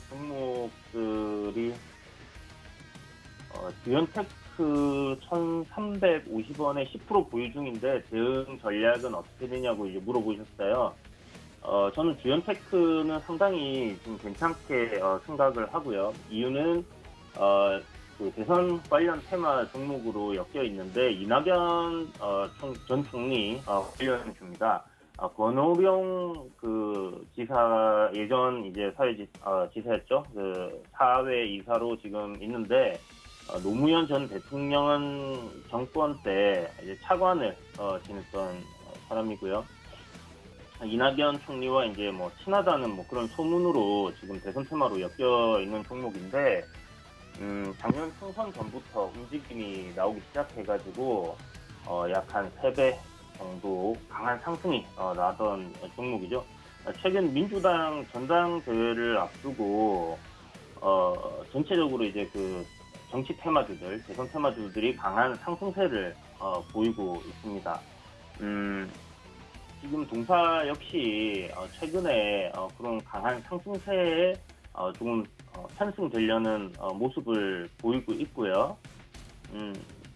종목들이 어, 듀언테크 천삼백오십 원에 십 퍼센트 보유 중인데 대응 전략은 어떻게 되냐고 이제 물어보셨어요. 어, 저는 듀언테크는 상당히 좀 괜찮게 어, 생각을 하고요. 이유는 어, 그 대선 관련 테마 종목으로 엮여 있는데 이낙연 어, 총, 전 총리 어, 관련 주입니다. 어, 권오령 그 지사 예전 이제 사회지 어, 지사였죠. 그 사회 이사로 지금 있는데 어, 노무현 전 대통령 정권 때 이제 차관을 어, 지냈던 사람이고요. 이낙연 총리와 이제 뭐 친하다는 뭐 그런 소문으로 지금 대선 테마로 엮여 있는 종목인데, 음, 작년 총선 전부터 움직임이 나오기 시작해가지고, 어, 약 한 세 배 정도 강한 상승이 어, 나던 종목이죠. 최근 민주당 전당대회를 앞두고, 어, 전체적으로 이제 그 정치 테마주들, 대선 테마주들이 강한 상승세를 어, 보이고 있습니다. 음, 지금 동사 역시 어, 최근에 어, 그런 강한 상승세에 어, 조금 어, 편승되려는 어, 모습을 보이고 있고요. 음,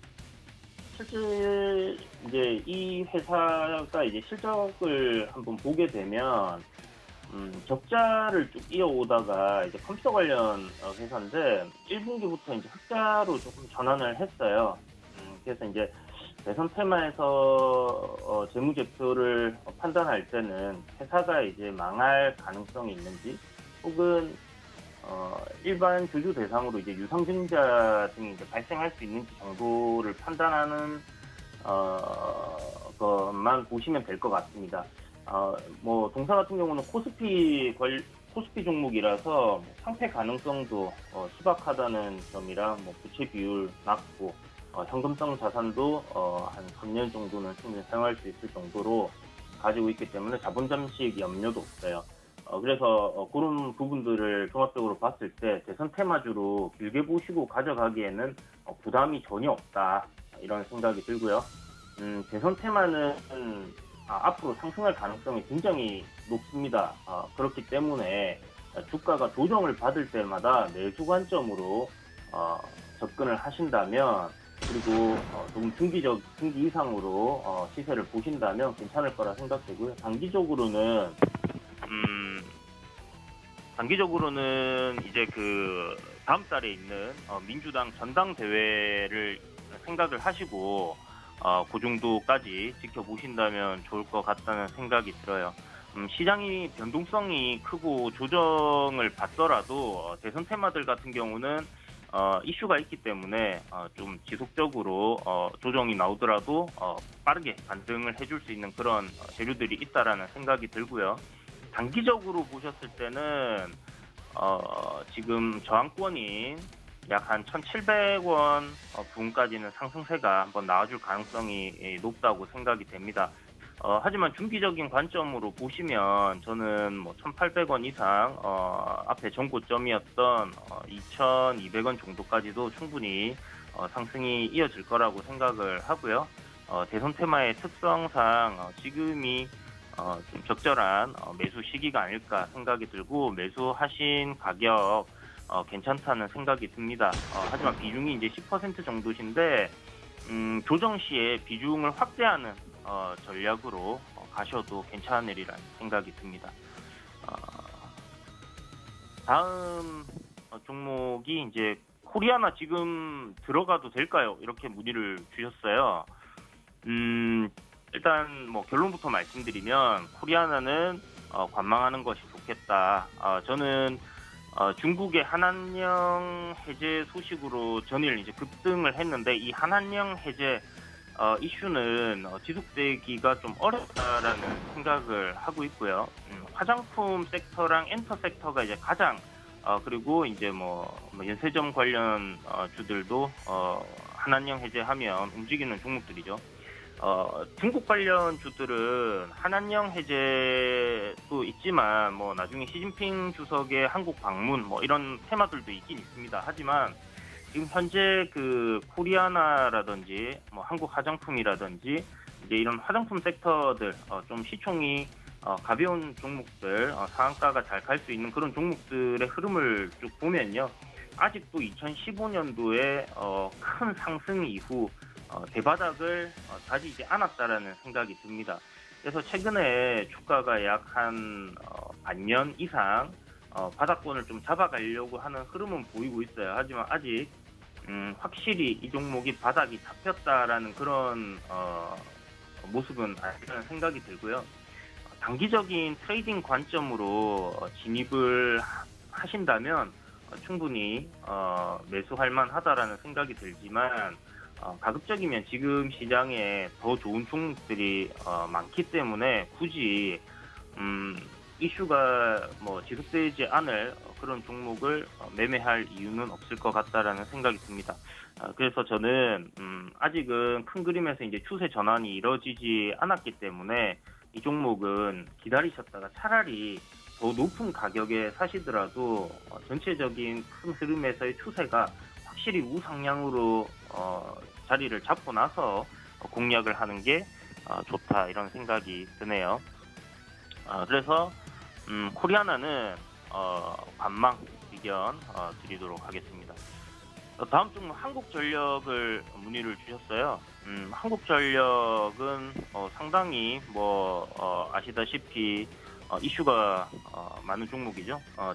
실제 이제 이 회사가 이제 실적을 한번 보게 되면 음, 적자를 쭉 이어오다가 이제 컴퓨터 관련 어, 회사인데 일 분기부터 이제 흑자로 조금 전환을 했어요. 음, 그래서 이제 대선 테마에서 어, 재무제표를 판단할 때는 회사가 이제 망할 가능성이 있는지 혹은 어, 일반 주주 대상으로 이제 유상증자 등이 이제 발생할 수 있는지 정도를 판단하는 어, 것만 보시면 될 것 같습니다. 어, 뭐 동사 같은 경우는 코스피 관 코스피 종목이라서 상패 가능성도 어, 희박하다는 점이랑 뭐 부채 비율 낮고 어, 현금성 자산도 어, 한 삼 년 정도는 충분히 사용할 수 있을 정도로 가지고 있기 때문에 자본 잠식 염려도 없어요. 어, 그래서 어, 그런 부분들을 종합적으로 봤을 때 대선 테마주로 길게 보시고 가져가기에는 어, 부담이 전혀 없다 이런 생각이 들고요. 음, 대선 테마는 아, 앞으로 상승할 가능성이 굉장히 높습니다. 어, 그렇기 때문에 주가가 조정을 받을 때마다 매수 관점으로 어, 접근을 하신다면 그리고 어, 조금 중기적 중기 이상으로 어, 시세를 보신다면 괜찮을 거라 생각되고요. 단기적으로는 음, 단기적으로는 이제 그 다음 달에 있는 어, 민주당 전당대회를 생각을 하시고 어, 그 정도까지 지켜보신다면 좋을 것 같다는 생각이 들어요. 음, 시장이 변동성이 크고 조정을 받더라도 어, 대선 테마들 같은 경우는 어, 이슈가 있기 때문에 어, 좀 지속적으로 어, 조정이 나오더라도 어, 빠르게 반등을 해줄 수 있는 그런 어, 재료들이 있다라는 생각이 들고요. 단기적으로 보셨을 때는 어, 지금 저항권인 약 한 천칠백 원 어, 부근까지는 상승세가 한번 나와줄 가능성이 예, 높다고 생각이 됩니다. 어, 하지만 중기적인 관점으로 보시면 저는 뭐 천팔백 원 이상 어, 앞에 전고점이었던 어, 이천이백 원 정도까지도 충분히 어, 상승이 이어질 거라고 생각을 하고요. 어, 대선 테마의 특성상 어, 지금이 어, 좀 적절한 어, 매수 시기가 아닐까 생각이 들고 매수하신 가격 어, 괜찮다는 생각이 듭니다. 어, 하지만 비중이 이제 십 퍼센트 정도신데 음, 조정 시에 비중을 확대하는 어, 전략으로 어, 가셔도 괜찮으리라는 생각이 듭니다. 어, 다음 어, 종목이 이제 코리아나 지금 들어가도 될까요? 이렇게 문의를 주셨어요. 음, 일단 뭐 결론부터 말씀드리면 코리아나는 어, 관망하는 것이 좋겠다. 어, 저는 어, 중국의 한한령 해제 소식으로 전일 이제 급등을 했는데 이 한한령 해제 어, 이슈는 어, 지속되기가 좀 어렵다라는 생각을 하고 있고요. 음, 화장품 섹터랑 엔터 섹터가 이제 가장 어, 그리고 이제 뭐, 뭐 연세점 관련 어, 주들도 어, 한한령 해제하면 움직이는 종목들이죠. 어, 중국 관련 주들은 한한령 해제도 있지만 뭐 나중에 시진핑 주석의 한국 방문 뭐 이런 테마들도 있긴 있습니다. 하지만 지금 현재 그 코리아나라든지 뭐 한국 화장품이라든지 이제 이런 화장품 섹터들 어, 좀 시총이 어, 가벼운 종목들 어, 상한가가 잘 갈 수 있는 그런 종목들의 흐름을 쭉 보면요. 아직도 이천십오 년도에 어, 큰 상승 이후 어, 대바닥을 어, 다지지 않았다라는 생각이 듭니다. 그래서 최근에 주가가 약 한 어, 반년 이상 어, 바닥권을 좀 잡아가려고 하는 흐름은 보이고 있어요. 하지만 아직 음, 확실히 이 종목이 바닥이 잡혔다라는 그런 어, 모습은 아니라는 생각이 들고요. 단기적인 트레이딩 관점으로 어, 진입을 하- 하신다면 어, 충분히 어, 매수할 만하다라는 생각이 들지만 어, 가급적이면 지금 시장에 더 좋은 종목들이 어, 많기 때문에 굳이 음, 이슈가 뭐 지속되지 않을 어, 그런 종목을 어, 매매할 이유는 없을 것 같다라는 생각이 듭니다. 어, 그래서 저는 음, 아직은 큰 그림에서 이제 추세 전환이 이루어지지 않았기 때문에 이 종목은 기다리셨다가 차라리 더 높은 가격에 사시더라도 어, 전체적인 큰 흐름에서의 추세가 확실히 우상향으로 어, 자리를 잡고 나서 어, 공략을 하는 게 어, 좋다 이런 생각이 드네요. 어, 그래서 음, 코리아나는 어, 관망 의견 어, 드리도록 하겠습니다. 어, 다음 종목 한국전력을 문의를 주셨어요. 음, 한국전력은 어, 상당히 뭐 어, 아시다시피 어, 이슈가 어, 많은 종목이죠. 어,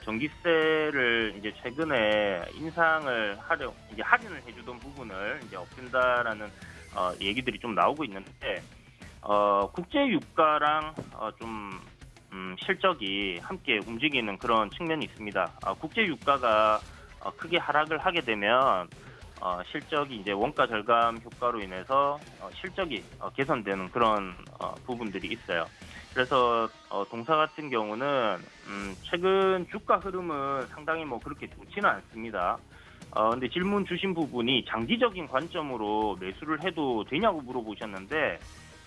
전기세를 이제 최근에 인상을 하려 이제 할인을 해주던 부분을 이제 없앤다라는 어, 얘기들이 좀 나오고 있는데 어, 국제 유가랑 어, 좀 음, 실적이 함께 움직이는 그런 측면이 있습니다. 어, 국제 유가가 어, 크게 하락을 하게 되면 어, 실적이 이제 원가 절감 효과로 인해서 어, 실적이 어, 개선되는 그런 어, 부분들이 있어요. 그래서 어, 동사 같은 경우는 음, 최근 주가 흐름은 상당히 뭐 그렇게 좋지는 않습니다. 어, 근데 질문 주신 부분이 장기적인 관점으로 매수를 해도 되냐고 물어보셨는데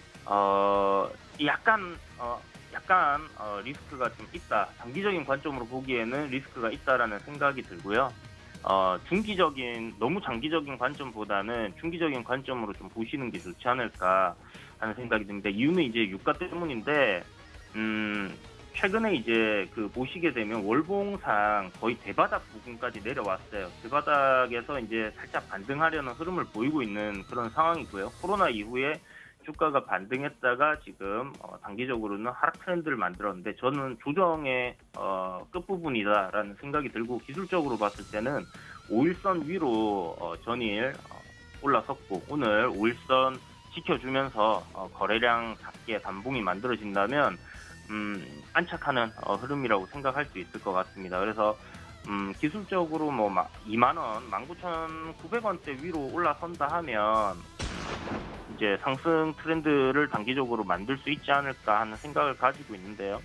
어, 약간 어, 약간 어, 리스크가 좀 있다. 장기적인 관점으로 보기에는 리스크가 있다라는 생각이 들고요. 어, 중기적인 너무 장기적인 관점보다는 중기적인 관점으로 좀 보시는 게 좋지 않을까 하는 생각이 듭니다. 이유는 이제 유가 때문인데 음, 최근에 이제 그 보시게 되면 월봉상 거의 대바닥 부분까지 내려왔어요. 대바닥에서 이제 살짝 반등하려는 흐름을 보이고 있는 그런 상황이고요. 코로나 이후에 주가가 반등했다가 지금 어, 단기적으로는 하락 트렌드를 만들었는데 저는 조정의 어, 끝부분이다라는 생각이 들고 기술적으로 봤을 때는 오일선 위로 어, 전일 어, 올라섰고 오늘 오일선 지켜주면서 어, 거래량 작게 반봉이 만들어진다면 음, 안착하는 어, 흐름이라고 생각할 수 있을 것 같습니다. 그래서 음, 기술적으로 뭐 이만 원, 만 구천구백 원대 위로 올라선다 하면 이제 상승 트렌드를 단기적으로 만들 수 있지 않을까 하는 생각을 가지고 있는데요.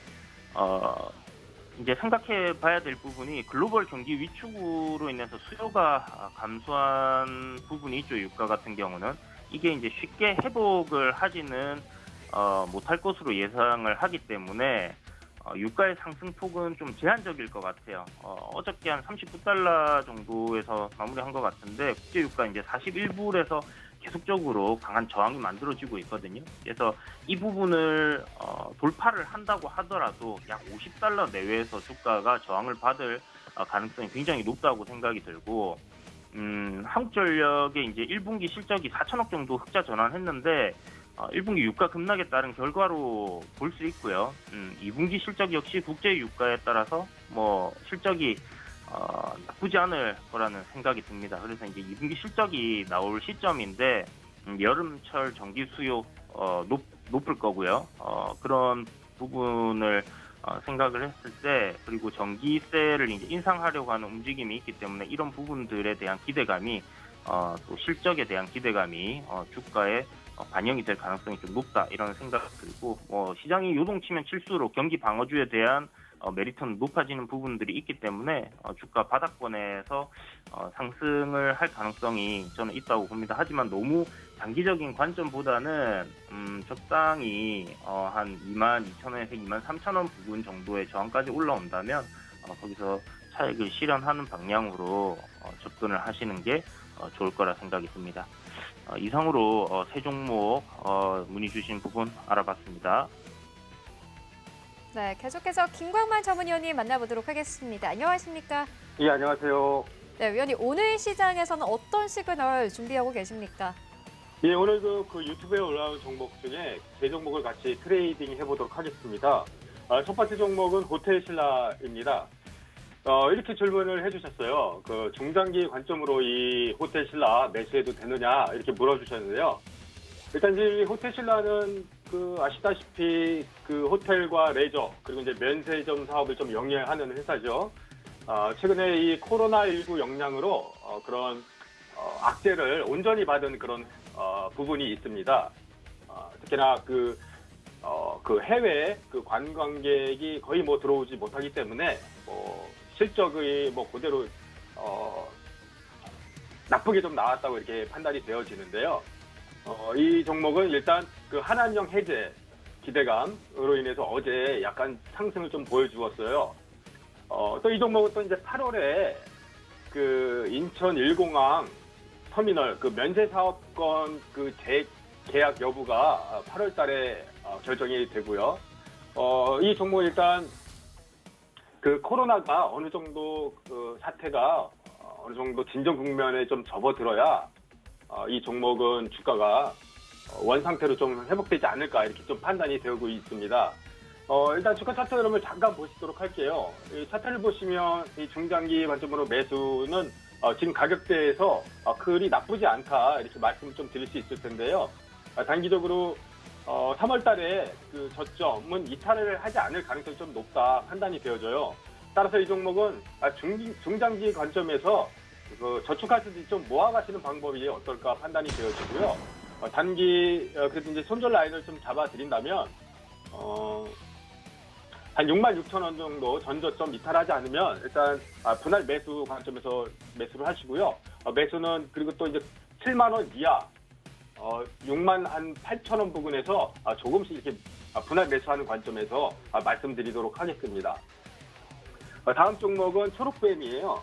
어, 이제 생각해 봐야 될 부분이 글로벌 경기 위축으로 인해서 수요가 감소한 부분이 있죠. 유가 같은 경우는 이게 이제 쉽게 회복을 하지는 어, 못할 것으로 예상을 하기 때문에 어, 유가의 상승폭은 좀 제한적일 것 같아요. 어, 어저께 한 삼십구 달러 정도에서 마무리한 것 같은데 국제 유가 이제 사십일 불에서 계속적으로 강한 저항이 만들어지고 있거든요. 그래서 이 부분을 어, 돌파를 한다고 하더라도 약 오십 달러 내외에서 주가가 저항을 받을 어, 가능성이 굉장히 높다고 생각이 들고 음, 한국전력의 이제 일 분기 실적이 사천억 정도 흑자 전환했는데 어, 일 분기 유가 급락에 따른 결과로 볼 수 있고요. 음, 이 분기 실적 역시 국제 유가에 따라서 뭐 실적이 어, 나쁘지 않을 거라는 생각이 듭니다. 그래서 이제 이 분기 실적이 나올 시점인데 음, 여름철 전기 수요 어, 높, 높을 거고요. 어, 그런 부분을 어, 생각을 했을 때 그리고 전기세를 이제 인상하려고 하는 움직임이 있기 때문에 이런 부분들에 대한 기대감이 어, 또 실적에 대한 기대감이 어, 주가에 어, 반영이 될 가능성이 좀 높다 이런 생각 들고 뭐 시장이 요동치면 칠수록 경기 방어주에 대한 어, 메리트는 높아지는 부분들이 있기 때문에 어, 주가 바닥권에서 어, 상승을 할 가능성이 저는 있다고 봅니다. 하지만 너무 장기적인 관점보다는 음, 적당히 어, 한 이만 이천 원에서 이만 삼천 원 부분 정도의 저항까지 올라온다면 어, 거기서 차익을 실현하는 방향으로 어, 접근을 하시는 게 어, 좋을 거라 생각이 듭니다. 어, 이상으로 어, 세 종목 어, 문의 주신 부분 알아봤습니다. 네, 계속해서 김광만 전문위원님 만나보도록 하겠습니다. 안녕하십니까? 예, 안녕하세요. 네, 위원님 오늘 시장에서는 어떤 시그널 준비하고 계십니까? 예, 오늘도 그 유튜브에 올라온 종목 중에 세 종목을 같이 트레이딩 해보도록 하겠습니다. 아, 첫 번째 종목은 호텔신라입니다. 어, 이렇게 질문을 해주셨어요. 그 중장기 관점으로 이 호텔신라 매수해도 되느냐 이렇게 물어주셨는데요. 일단 이제 호텔신라는 그 아시다시피 그 호텔과 레저 그리고 이제 면세점 사업을 좀 영위하는 회사죠. 어, 최근에 이 코로나십구 영향으로 어, 그런 어, 악재를 온전히 받은 그런 어, 부분이 있습니다. 어, 특히나 그, 어, 그 해외 그 관광객이 거의 뭐 들어오지 못하기 때문에 뭐 실적이 뭐 그대로 어, 나쁘게 좀 나왔다고 이렇게 판단이 되어지는데요. 어, 이 종목은 일단 그 한한령 해제 기대감으로 인해서 어제 약간 상승을 좀 보여주었어요. 어, 또 이 종목은 또 이제 팔월에 그 인천 일공항 터미널 그 면세 사업권 그 재계약 여부가 팔월 달에 어, 결정이 되고요. 어, 이 종목 일단 그 코로나가 어느 정도 그 사태가 어느 정도 진정 국면에 좀 접어들어야 어, 이 종목은 주가가 원 상태로 좀 회복되지 않을까 이렇게 좀 판단이 되고 있습니다. 어, 일단 주가 차트 흐름을 잠깐 보시도록 할게요. 이 차트를 보시면 이 중장기 관점으로 매수는 어, 지금 가격대에서 어, 그리 나쁘지 않다 이렇게 말씀을 좀 드릴 수 있을 텐데요. 아, 단기적으로 어, 삼월 달에 그 저점은 이탈을 하지 않을 가능성이 좀 높다 판단이 되어져요. 따라서 이 종목은 아, 중, 중장기 관점에서 그 저축하시듯이 좀 모아가시는 방법이 어떨까 판단이 되어지고요. 어, 단기 어, 그래도 이제 손절 라인을 좀 잡아드린다면 어, 한 육만 육천 원 정도 전저점 이탈하지 않으면 일단 아, 분할 매수 관점에서 매수를 하시고요. 어, 매수는 그리고 또 이제 칠만 원 이하, 어, 육만 한 팔천 원 부근에서 아, 조금씩 이렇게 아, 분할 매수하는 관점에서 아, 말씀드리도록 하겠습니다. 어, 다음 종목은 초록뱀이에요.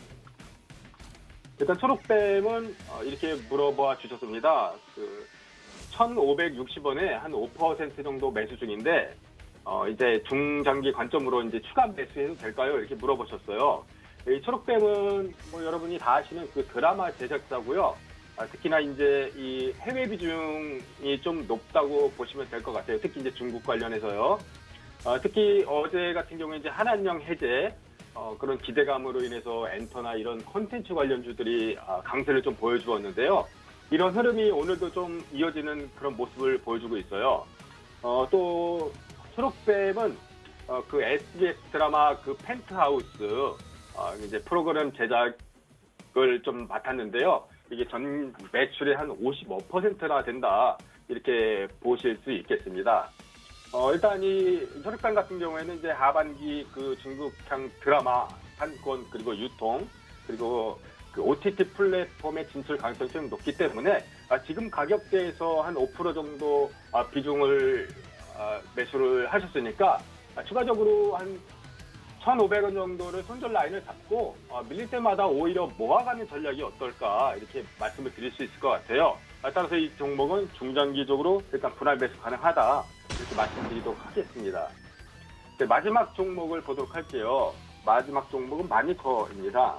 일단 초록뱀은 어, 이렇게 물어봐 주셨습니다. 그 천오백육십 원에 한 오 퍼센트 정도 매수 중인데. 어, 이제 중장기 관점으로 이제 추가 매수해도 될까요? 이렇게 물어보셨어요. 이 초록뱀은 뭐 여러분이 다 아시는 그 드라마 제작사고요. 아, 특히나 이제 이 해외 비중이 좀 높다고 보시면 될 것 같아요. 특히 이제 중국 관련해서요. 어, 특히 어제 같은 경우에 이제 한한령 해제, 어, 그런 기대감으로 인해서 엔터나 이런 콘텐츠 관련주들이 아, 강세를 좀 보여주었는데요. 이런 흐름이 오늘도 좀 이어지는 그런 모습을 보여주고 있어요. 어, 또, 초록뱀은 어, 그 에스비에스 드라마 그 펜트하우스 어, 이제 프로그램 제작을 좀 맡았는데요. 이게 전 매출의 한 오십오 퍼센트나 된다 이렇게 보실 수 있겠습니다. 어, 일단 이 초록뱀 같은 경우에는 이제 하반기 그 중국향 드라마 판권 그리고 유통 그리고 그 오티티 플랫폼의 진출 가능성이 좀 높기 때문에 아, 지금 가격대에서 한 오 퍼센트 정도 아, 비중을 아, 매수를 하셨으니까 아, 추가적으로 한 천오백 원 정도를 손절 라인을 잡고 아, 밀릴 때마다 오히려 모아가는 전략이 어떨까 이렇게 말씀을 드릴 수 있을 것 같아요. 아, 따라서 이 종목은 중장기적으로 일단 분할 매수 가능하다 이렇게 말씀드리도록 하겠습니다. 네, 마지막 종목을 보도록 할게요. 마지막 종목은 마니커입니다.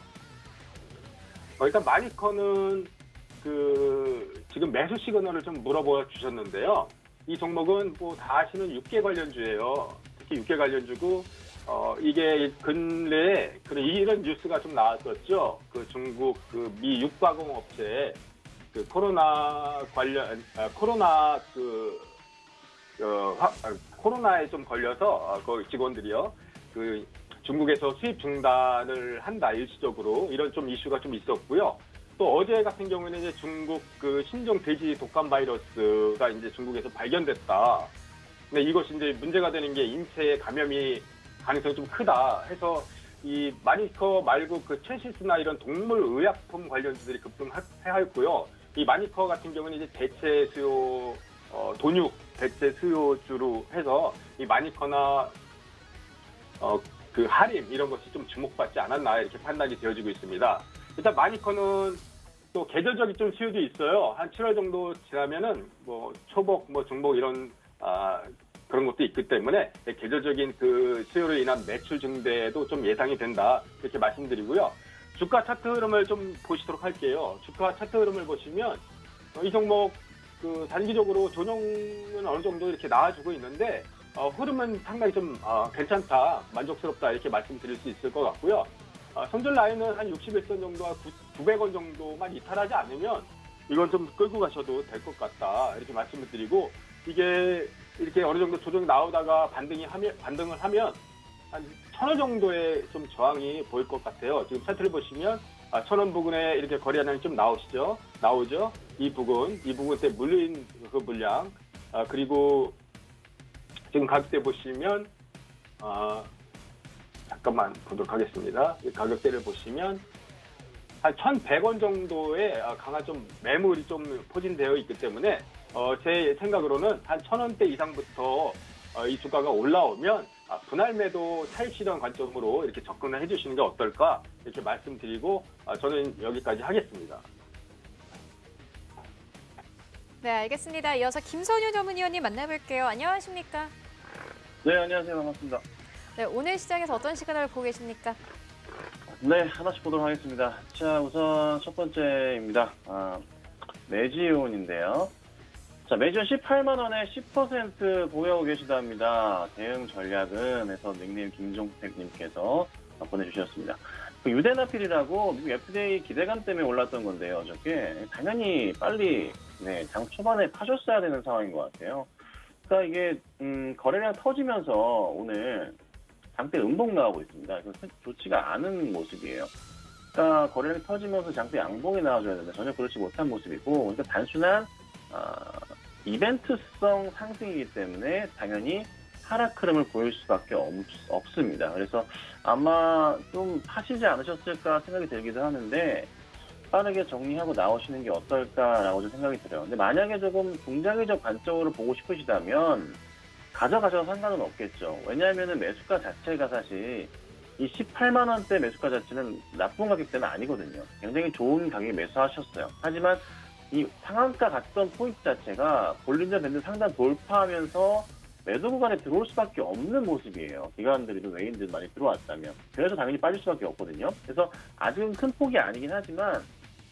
어, 일단 마니커는 그 지금 매수 시그널을 좀 물어봐 주셨는데요. 이 종목은 뭐 다 아시는 육계 관련주예요. 특히 육계 관련주고 어 이게 근래에 그런 이런 뉴스가 좀 나왔었죠. 그 중국 그 미 육가공 업체 그 코로나 관련 아, 코로나 그 어, 화, 아, 코로나에 좀 걸려서 어, 그 직원들이요. 그 중국에서 수입 중단을 한다 일시적으로 이런 좀 이슈가 좀 있었고요. 또 어제 같은 경우에는 이제 중국 그 신종 돼지 독감 바이러스가 이제 중국에서 발견됐다. 근데 이것이 이제 문제가 되는 게 인체에 감염이 가능성이 좀 크다 해서 이 마니커 말고 그 체시스나 이런 동물 의약품 관련주들이 급등하였고요. 이 마니커 같은 경우는 이제 대체 수요 어, 돈육 대체 수요주로 해서 이 마니커나 어, 그 할인 이런 것이 좀 주목받지 않았나 이렇게 판단이 되어지고 있습니다. 일단 마니커는 또 계절적인 좀 수요도 있어요. 한 칠월 정도 지나면은 뭐 초복, 뭐 중복 이런 아, 그런 것도 있기 때문에 계절적인 그 수요로 인한 매출 증대도 좀 예상이 된다 이렇게 말씀드리고요. 주가 차트 흐름을 좀 보시도록 할게요. 주가 차트 흐름을 보시면 이 종목 그 단기적으로 조정은 어느 정도 이렇게 나와주고 있는데 어, 흐름은 상당히 좀 어, 괜찮다, 만족스럽다 이렇게 말씀드릴 수 있을 것 같고요. 어, 손절 라인은 한 육십일 선 정도와 구백 원 정도만 이탈하지 않으면 이건 좀 끌고 가셔도 될 것 같다 이렇게 말씀을 드리고, 이게 이렇게 어느 정도 조정이 나오다가 반등이 하면, 반등을 하면 한 천 원 정도의 좀 저항이 보일 것 같아요. 지금 차트를 보시면 아, 천 원 부근에 이렇게 거래 하나는 좀 나오시죠? 나오죠? 이 부근, 이 부근 때 물린 그 물량, 아, 그리고 지금 가격대 보시면 아, 잠깐만 보도록 하겠습니다. 이 가격대를 보시면 한 천백 원 정도의 강한 좀 매물이 좀 포진되어 있기 때문에 어, 제 생각으로는 한 천 원대 이상부터 어, 이 주가가 올라오면 아, 분할 매도 차익 실현 관점으로 이렇게 접근을 해주시는 게 어떨까 이렇게 말씀드리고 아, 저는 여기까지 하겠습니다. 네, 알겠습니다. 이어서 김선유 전문위원님 만나볼게요. 안녕하십니까? 네, 안녕하세요. 반갑습니다. 네, 오늘 시장에서 어떤 시그널을 보고 계십니까? 네, 하나씩 보도록 하겠습니다. 자, 우선 첫 번째입니다. 아, 매지온인데요. 자, 매지온 십팔만 원에 십 퍼센트 보유하고 계시답니다. 대응 전략은 해서 닉네임 김종택님께서 보내주셨습니다. 그 유대나필이라고 미국 에프디에이 기대감 때문에 올랐던 건데요. 어저께 당연히 빨리 네, 장 초반에 파셨어야 되는 상황인 것 같아요. 그러니까 이게 음, 거래량 터지면서 오늘 장대 음봉 나오고 있습니다. 그래서 좋지가 않은 모습이에요. 그러니까 거래량이 터지면서 장대 양봉이 나와줘야 되는데 전혀 그렇지 못한 모습이고, 그러니까 단순한 어, 이벤트성 상승이기 때문에 당연히 하락 흐름을 보일 수밖에 없, 없습니다. 그래서 아마 좀 파시지 않으셨을까 생각이 들기도 하는데 빠르게 정리하고 나오시는 게 어떨까라고 좀 생각이 들어요. 근데 만약에 조금 중장기적 관점으로 보고 싶으시다면 가져가셔도 상관은 없겠죠. 왜냐하면 매수가 자체가 사실 이 십팔만 원대 매수가 자체는 나쁜 가격대는 아니거든요. 굉장히 좋은 가격에 매수하셨어요. 하지만 이 상한가 갔던 포인트 자체가 볼린저 밴드 상단 돌파하면서 매도 구간에 들어올 수밖에 없는 모습이에요. 기관들이도 외인들 많이 들어왔다면. 그래서 당연히 빠질 수밖에 없거든요. 그래서 아직은 큰 폭이 아니긴 하지만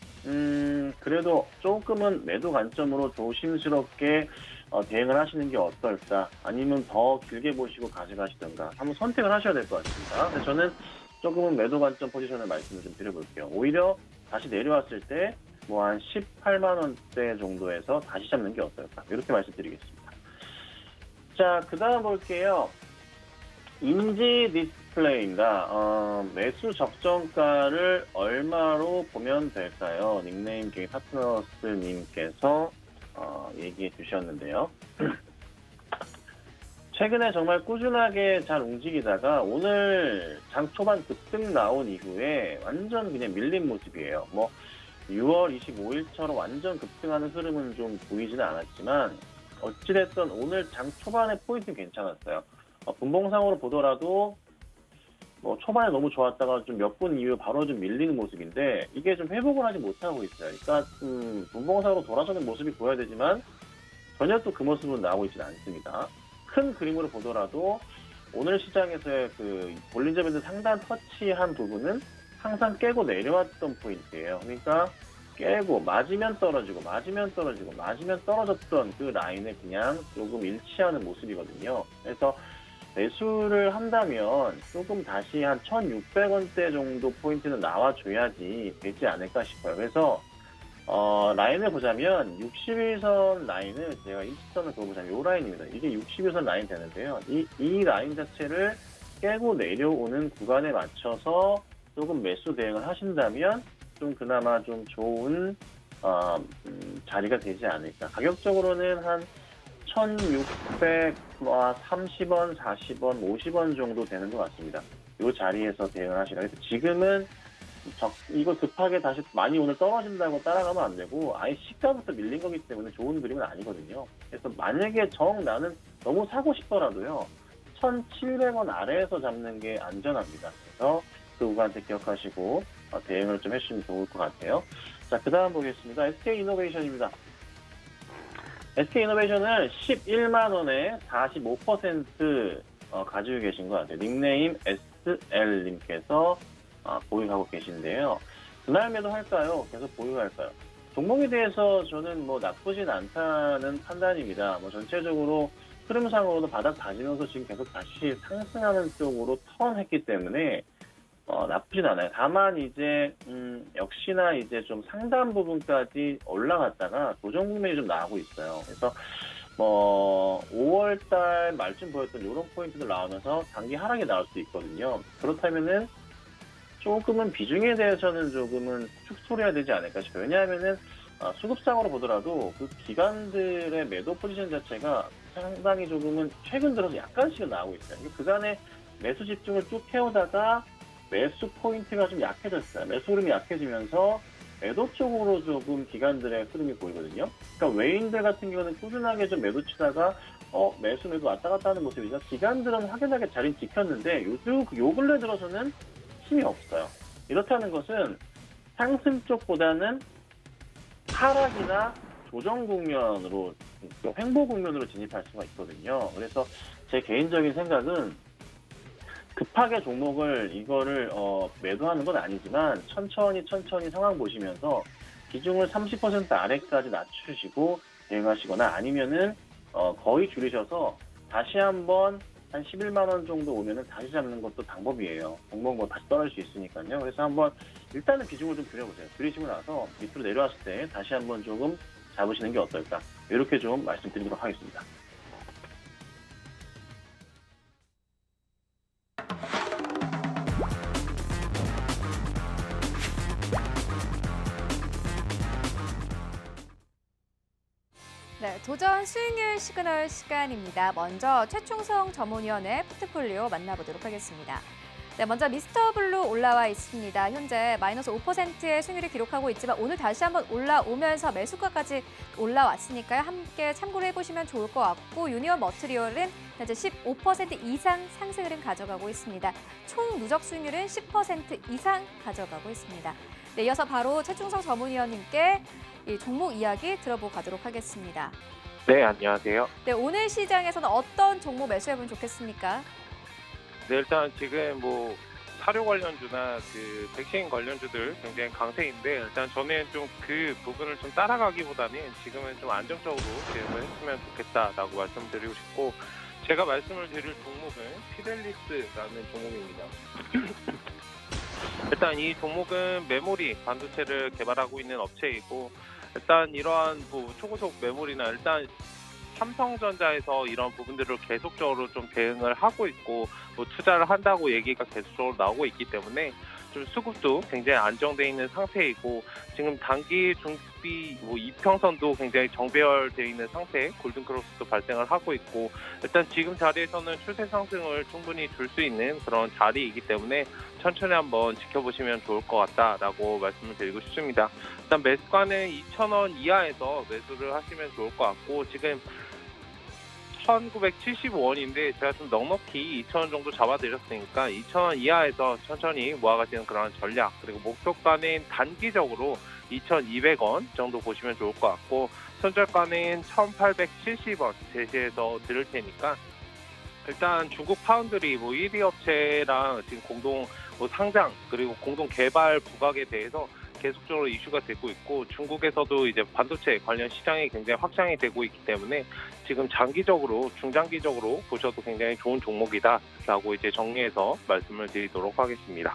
음 그래도 조금은 매도 관점으로 조심스럽게 어, 대응을 하시는 게 어떨까, 아니면 더 길게 보시고 가져가시던가 한번 선택을 하셔야 될 것 같습니다. 그래서 저는 조금은 매도 관점 포지션을 말씀을 좀 드려볼게요. 오히려 다시 내려왔을 때 뭐 한 십팔만 원대 정도에서 다시 잡는 게 어떨까, 이렇게 말씀드리겠습니다. 자, 그 다음 볼게요. 인지 디스플레이입니다. 어, 매수 적정가를 얼마로 보면 될까요? 닉네임 게 파트너스님께서 어, 얘기해 주셨는데요. 최근에 정말 꾸준하게 잘 움직이다가 오늘 장 초반 급등 나온 이후에 완전 그냥 밀린 모습이에요. 뭐 유월 이십오일처럼 완전 급등하는 흐름은 좀 보이지는 않았지만 어찌됐든 오늘 장 초반의 포인트는 괜찮았어요. 어, 분봉상으로 보더라도 뭐 초반에 너무 좋았다가 좀 몇 분 이후 바로 좀 밀리는 모습인데 이게 좀 회복을 하지 못하고 있어요. 그러니까 음, 분봉상으로 돌아서는 모습이 보여야 되지만 전혀 또 그 모습은 나오고 있지는 않습니다. 큰 그림으로 보더라도 오늘 시장에서의 그 볼린저 밴드 상단 터치한 부분은 항상 깨고 내려왔던 포인트예요. 그러니까 깨고 맞으면 떨어지고 맞으면 떨어지고 맞으면 떨어졌던 그 라인에 그냥 조금 일치하는 모습이거든요. 그래서 매수를 한다면 조금 다시 한 천육백 원대 정도 포인트는 나와줘야지 되지 않을까 싶어요. 그래서 어, 라인을 보자면 육십일 선 라인을 제가 일직선을 그어보자면 이 라인입니다. 이게 육십일 선 라인 되는데요. 이, 이 라인 자체를 깨고 내려오는 구간에 맞춰서 조금 매수 대응을 하신다면 좀 그나마 좀 좋은 어, 음, 자리가 되지 않을까. 가격적으로는 한 천육백삼십 원, 사십 원, 오십 원 정도 되는 것 같습니다. 이 자리에서 대응을 하시라. 그래서 지금은 적, 이거 급하게 다시 많이 오늘 떨어진다고 따라가면 안 되고 아예 시가부터 밀린 거기 때문에 좋은 그림은 아니거든요. 그래서 만약에 정 나는 너무 사고 싶더라도요. 천칠백 원 아래에서 잡는 게 안전합니다. 그래서 그 구간대 기억하시고 어, 대응을 좀 해주시면 좋을 것 같아요. 자, 그 다음 보겠습니다. 에스케이이노베이션입니다. 에스케이이노베이션을 십일만 원에 사십오 퍼센트 어, 가지고 계신 것 같아요. 닉네임 에스엘님께서 어, 보유하고 계신데요. 분할 매도할까요? 계속 보유할까요? 종목에 대해서 저는 뭐 나쁘진 않다는 판단입니다. 뭐 전체적으로 흐름상으로도 바닥 다지면서 지금 계속 다시 상승하는 쪽으로 턴했기 때문에 어, 나쁘진 않아요. 다만 이제 음, 역시나 이제 좀 상단 부분까지 올라갔다가 조정 국면이 좀 나오고 있어요. 그래서 뭐 오월달 말쯤 보였던 이런 포인트들 나오면서 단기 하락이 나올 수 있거든요. 그렇다면은 조금은 비중에 대해서는 조금은 축소해야 되지 않을까 싶어요. 왜냐하면은 어, 수급상으로 보더라도 그 기관들의 매도 포지션 자체가 상당히 조금은 최근 들어서 약간씩은 나오고 있어요. 그간의 매수 집중을 쭉 해오다가 매수 포인트가 좀 약해졌어요. 매수 흐름이 약해지면서 매도 쪽으로 조금 기관들의 흐름이 보이거든요. 그러니까 외인들 같은 경우는 꾸준하게 좀 매도 치다가 어 매수 매도 왔다 갔다 하는 모습이죠. 기관들은 확연하게 자리를 지켰는데 요즘 요 근래 들어서는 힘이 없어요. 이렇다는 것은 상승 쪽보다는 하락이나 조정 국면으로 횡보 국면으로 진입할 수가 있거든요. 그래서 제 개인적인 생각은 급하게 종목을 이거를 어, 매도하는 건 아니지만 천천히 천천히 상황 보시면서 비중을 삼십 퍼센트 아래까지 낮추시고 대응하시거나 아니면은 어, 거의 줄이셔서 다시 한번 한 십일만 원 정도 오면은 다시 잡는 것도 방법이에요. 종목 뭐 다시 떨어질 수 있으니까요. 그래서 한번 일단은 비중을 좀 줄여보세요. 줄이시고 나서 밑으로 내려왔을 때 다시 한번 조금 잡으시는 게 어떨까? 이렇게 좀 말씀드리도록 하겠습니다. 네, 도전 수익률 시그널 시간입니다. 먼저 최충성 전문위원의 포트폴리오 만나보도록 하겠습니다. 네, 먼저 미스터 블루 올라와 있습니다. 현재 마이너스 오 퍼센트의 수익률을 기록하고 있지만 오늘 다시 한번 올라오면서 매수가까지 올라왔으니까요. 함께 참고를 해보시면 좋을 것 같고 유니온 머트리얼은 현재 십오 퍼센트 이상 상승 흐름 가져가고 있습니다. 총 누적 수익률은 십 퍼센트 이상 가져가고 있습니다. 네, 이어서 바로 최충성 전문위원님께 이 종목 이야기 들어보고 가도록 하겠습니다. 네, 안녕하세요. 네, 오늘 시장에서는 어떤 종목 매수해보면 좋겠습니까? 네, 일단 지금 뭐 사료 관련주나 그 백신 관련주들 굉장히 강세인데 일단 저는 좀 그 부분을 좀 따라가기보다는 지금은 좀 안정적으로 대응을 했으면 좋겠다라고 말씀드리고 싶고 제가 말씀을 드릴 종목은 피델리스라는 종목입니다. 일단 이 종목은 메모리 반도체를 개발하고 있는 업체이고 일단 이러한 뭐 초고속 메모리나 일단 삼성전자에서 이런 부분들을 계속적으로 좀 대응을 하고 있고 뭐 투자를 한다고 얘기가 계속적으로 나오고 있기 때문에 좀 수급도 굉장히 안정되어 있는 상태이고 지금 단기, 중기, 뭐 이평선도 굉장히 정배열되어 있는 상태, 골든크로스도 발생을 하고 있고 일단 지금 자리에서는 추세 상승을 충분히 줄 수 있는 그런 자리이기 때문에 천천히 한번 지켜보시면 좋을 것 같다라고 말씀을 드리고 싶습니다. 일단 매수가는 이천 원 이하에서 매수를 하시면 좋을 것 같고 지금 천구백칠십오 원인데 제가 좀 넉넉히 이천 원 정도 잡아드렸으니까 이천 원 이하에서 천천히 모아가시는 그런 전략 그리고 목표가는 단기적으로 이천이백 원 정도 보시면 좋을 것 같고 손절가는 천팔백칠십 원 제시해서 드릴 테니까 일단 중국 파운드리 뭐 일 위 업체랑 지금 공동 뭐 상장 그리고 공동 개발 부각에 대해서 계속적으로 이슈가 되고 있고 중국에서도 이제 반도체 관련 시장이 굉장히 확장이 되고 있기 때문에 지금 장기적으로 중장기적으로 보셔도 굉장히 좋은 종목이다라고 이제 정리해서 말씀을 드리도록 하겠습니다.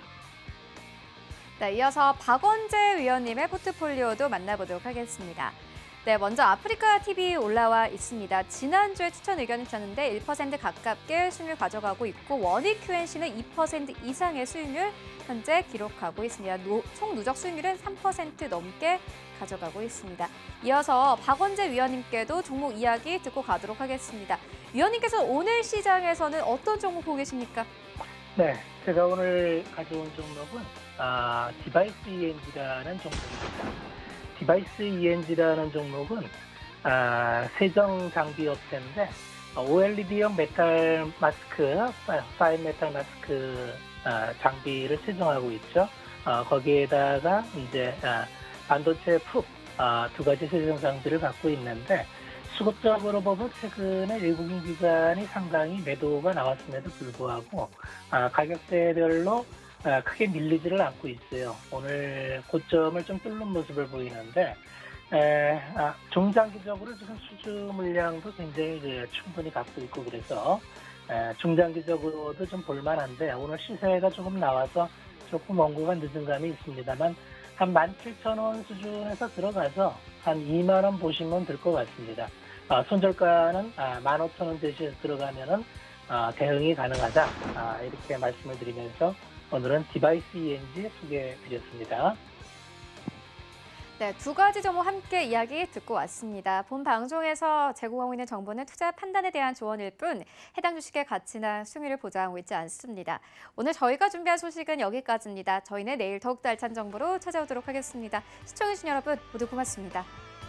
네, 이어서 박원재 위원님의 포트폴리오도 만나보도록 하겠습니다. 네, 먼저 아프리카 티비 올라와 있습니다. 지난주에 추천 의견을 주셨는데 일 퍼센트 가깝게 수익률 가져가고 있고 원익 큐앤씨는 이 퍼센트 이상의 수익률 현재 기록하고 있습니다. 노, 총 누적 수익률은 삼 퍼센트 넘게 가져가고 있습니다. 이어서 박원재 위원님께도 종목 이야기 듣고 가도록 하겠습니다. 위원님께서 오늘 시장에서는 어떤 종목 보고 계십니까? 네, 제가 오늘 가져온 종목은 아, 디바이스 이엔지라는 종목입니다. 디바이스 이엔지라는 종목은 아, 세정 장비 업체인데 오엘이디용 메탈 마스크, 파인 메탈 마스크 어, 장비를 채정하고 있죠. 어, 거기에다가 이제 어, 반도체 푹 어, 두 가지 세정 장비를 갖고 있는데 수급적으로 보면 최근에 외국인 기관이 상당히 매도가 나왔음에도 불구하고 어, 가격대별로 어, 크게 밀리지를 않고 있어요. 오늘 고점을 좀 뚫는 모습을 보이는데 에, 아, 중장기적으로 지금 수주 물량도 굉장히 그, 충분히 갖고 있고 그래서 에, 중장기적으로도 좀 볼만한데 오늘 시세가 조금 나와서 조금 원고가 늦은 감이 있습니다만 한 만 칠천 원 수준에서 들어가서 한 이만 원 보시면 될 것 같습니다. 아, 손절가는 아, 만 오천 원 대시에서 들어가면은 아, 대응이 가능하다. 아, 이렇게 말씀을 드리면서 오늘은 디바이스 이엔지 소개해 드렸습니다. 네, 두 가지 정보 함께 이야기 듣고 왔습니다. 본 방송에서 제공하고 있는 정보는 투자 판단에 대한 조언일 뿐 해당 주식의 가치나 수익률을 보장하고 있지 않습니다. 오늘 저희가 준비한 소식은 여기까지입니다. 저희는 내일 더욱더 알찬 정보로 찾아오도록 하겠습니다. 시청해주신 여러분 모두 고맙습니다.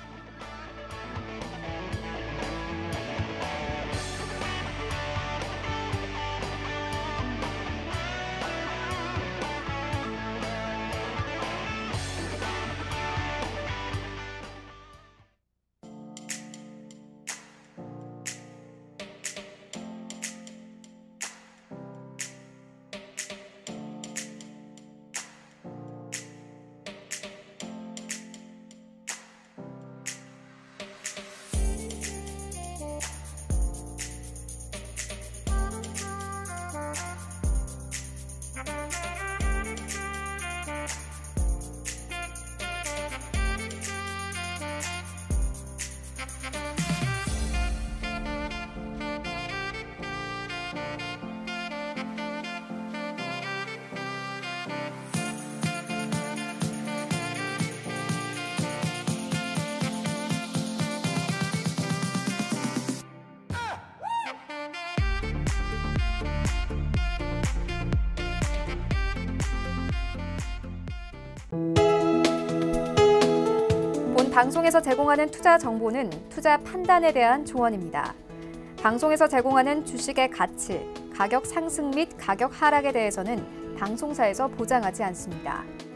본 방송에서 제공하는 투자 정보는 투자 판단에 대한 조언입니다. 방송에서 제공하는 주식의 가치, 가격 상승 및 가격 하락에 대해서는 방송사에서 보장하지 않습니다.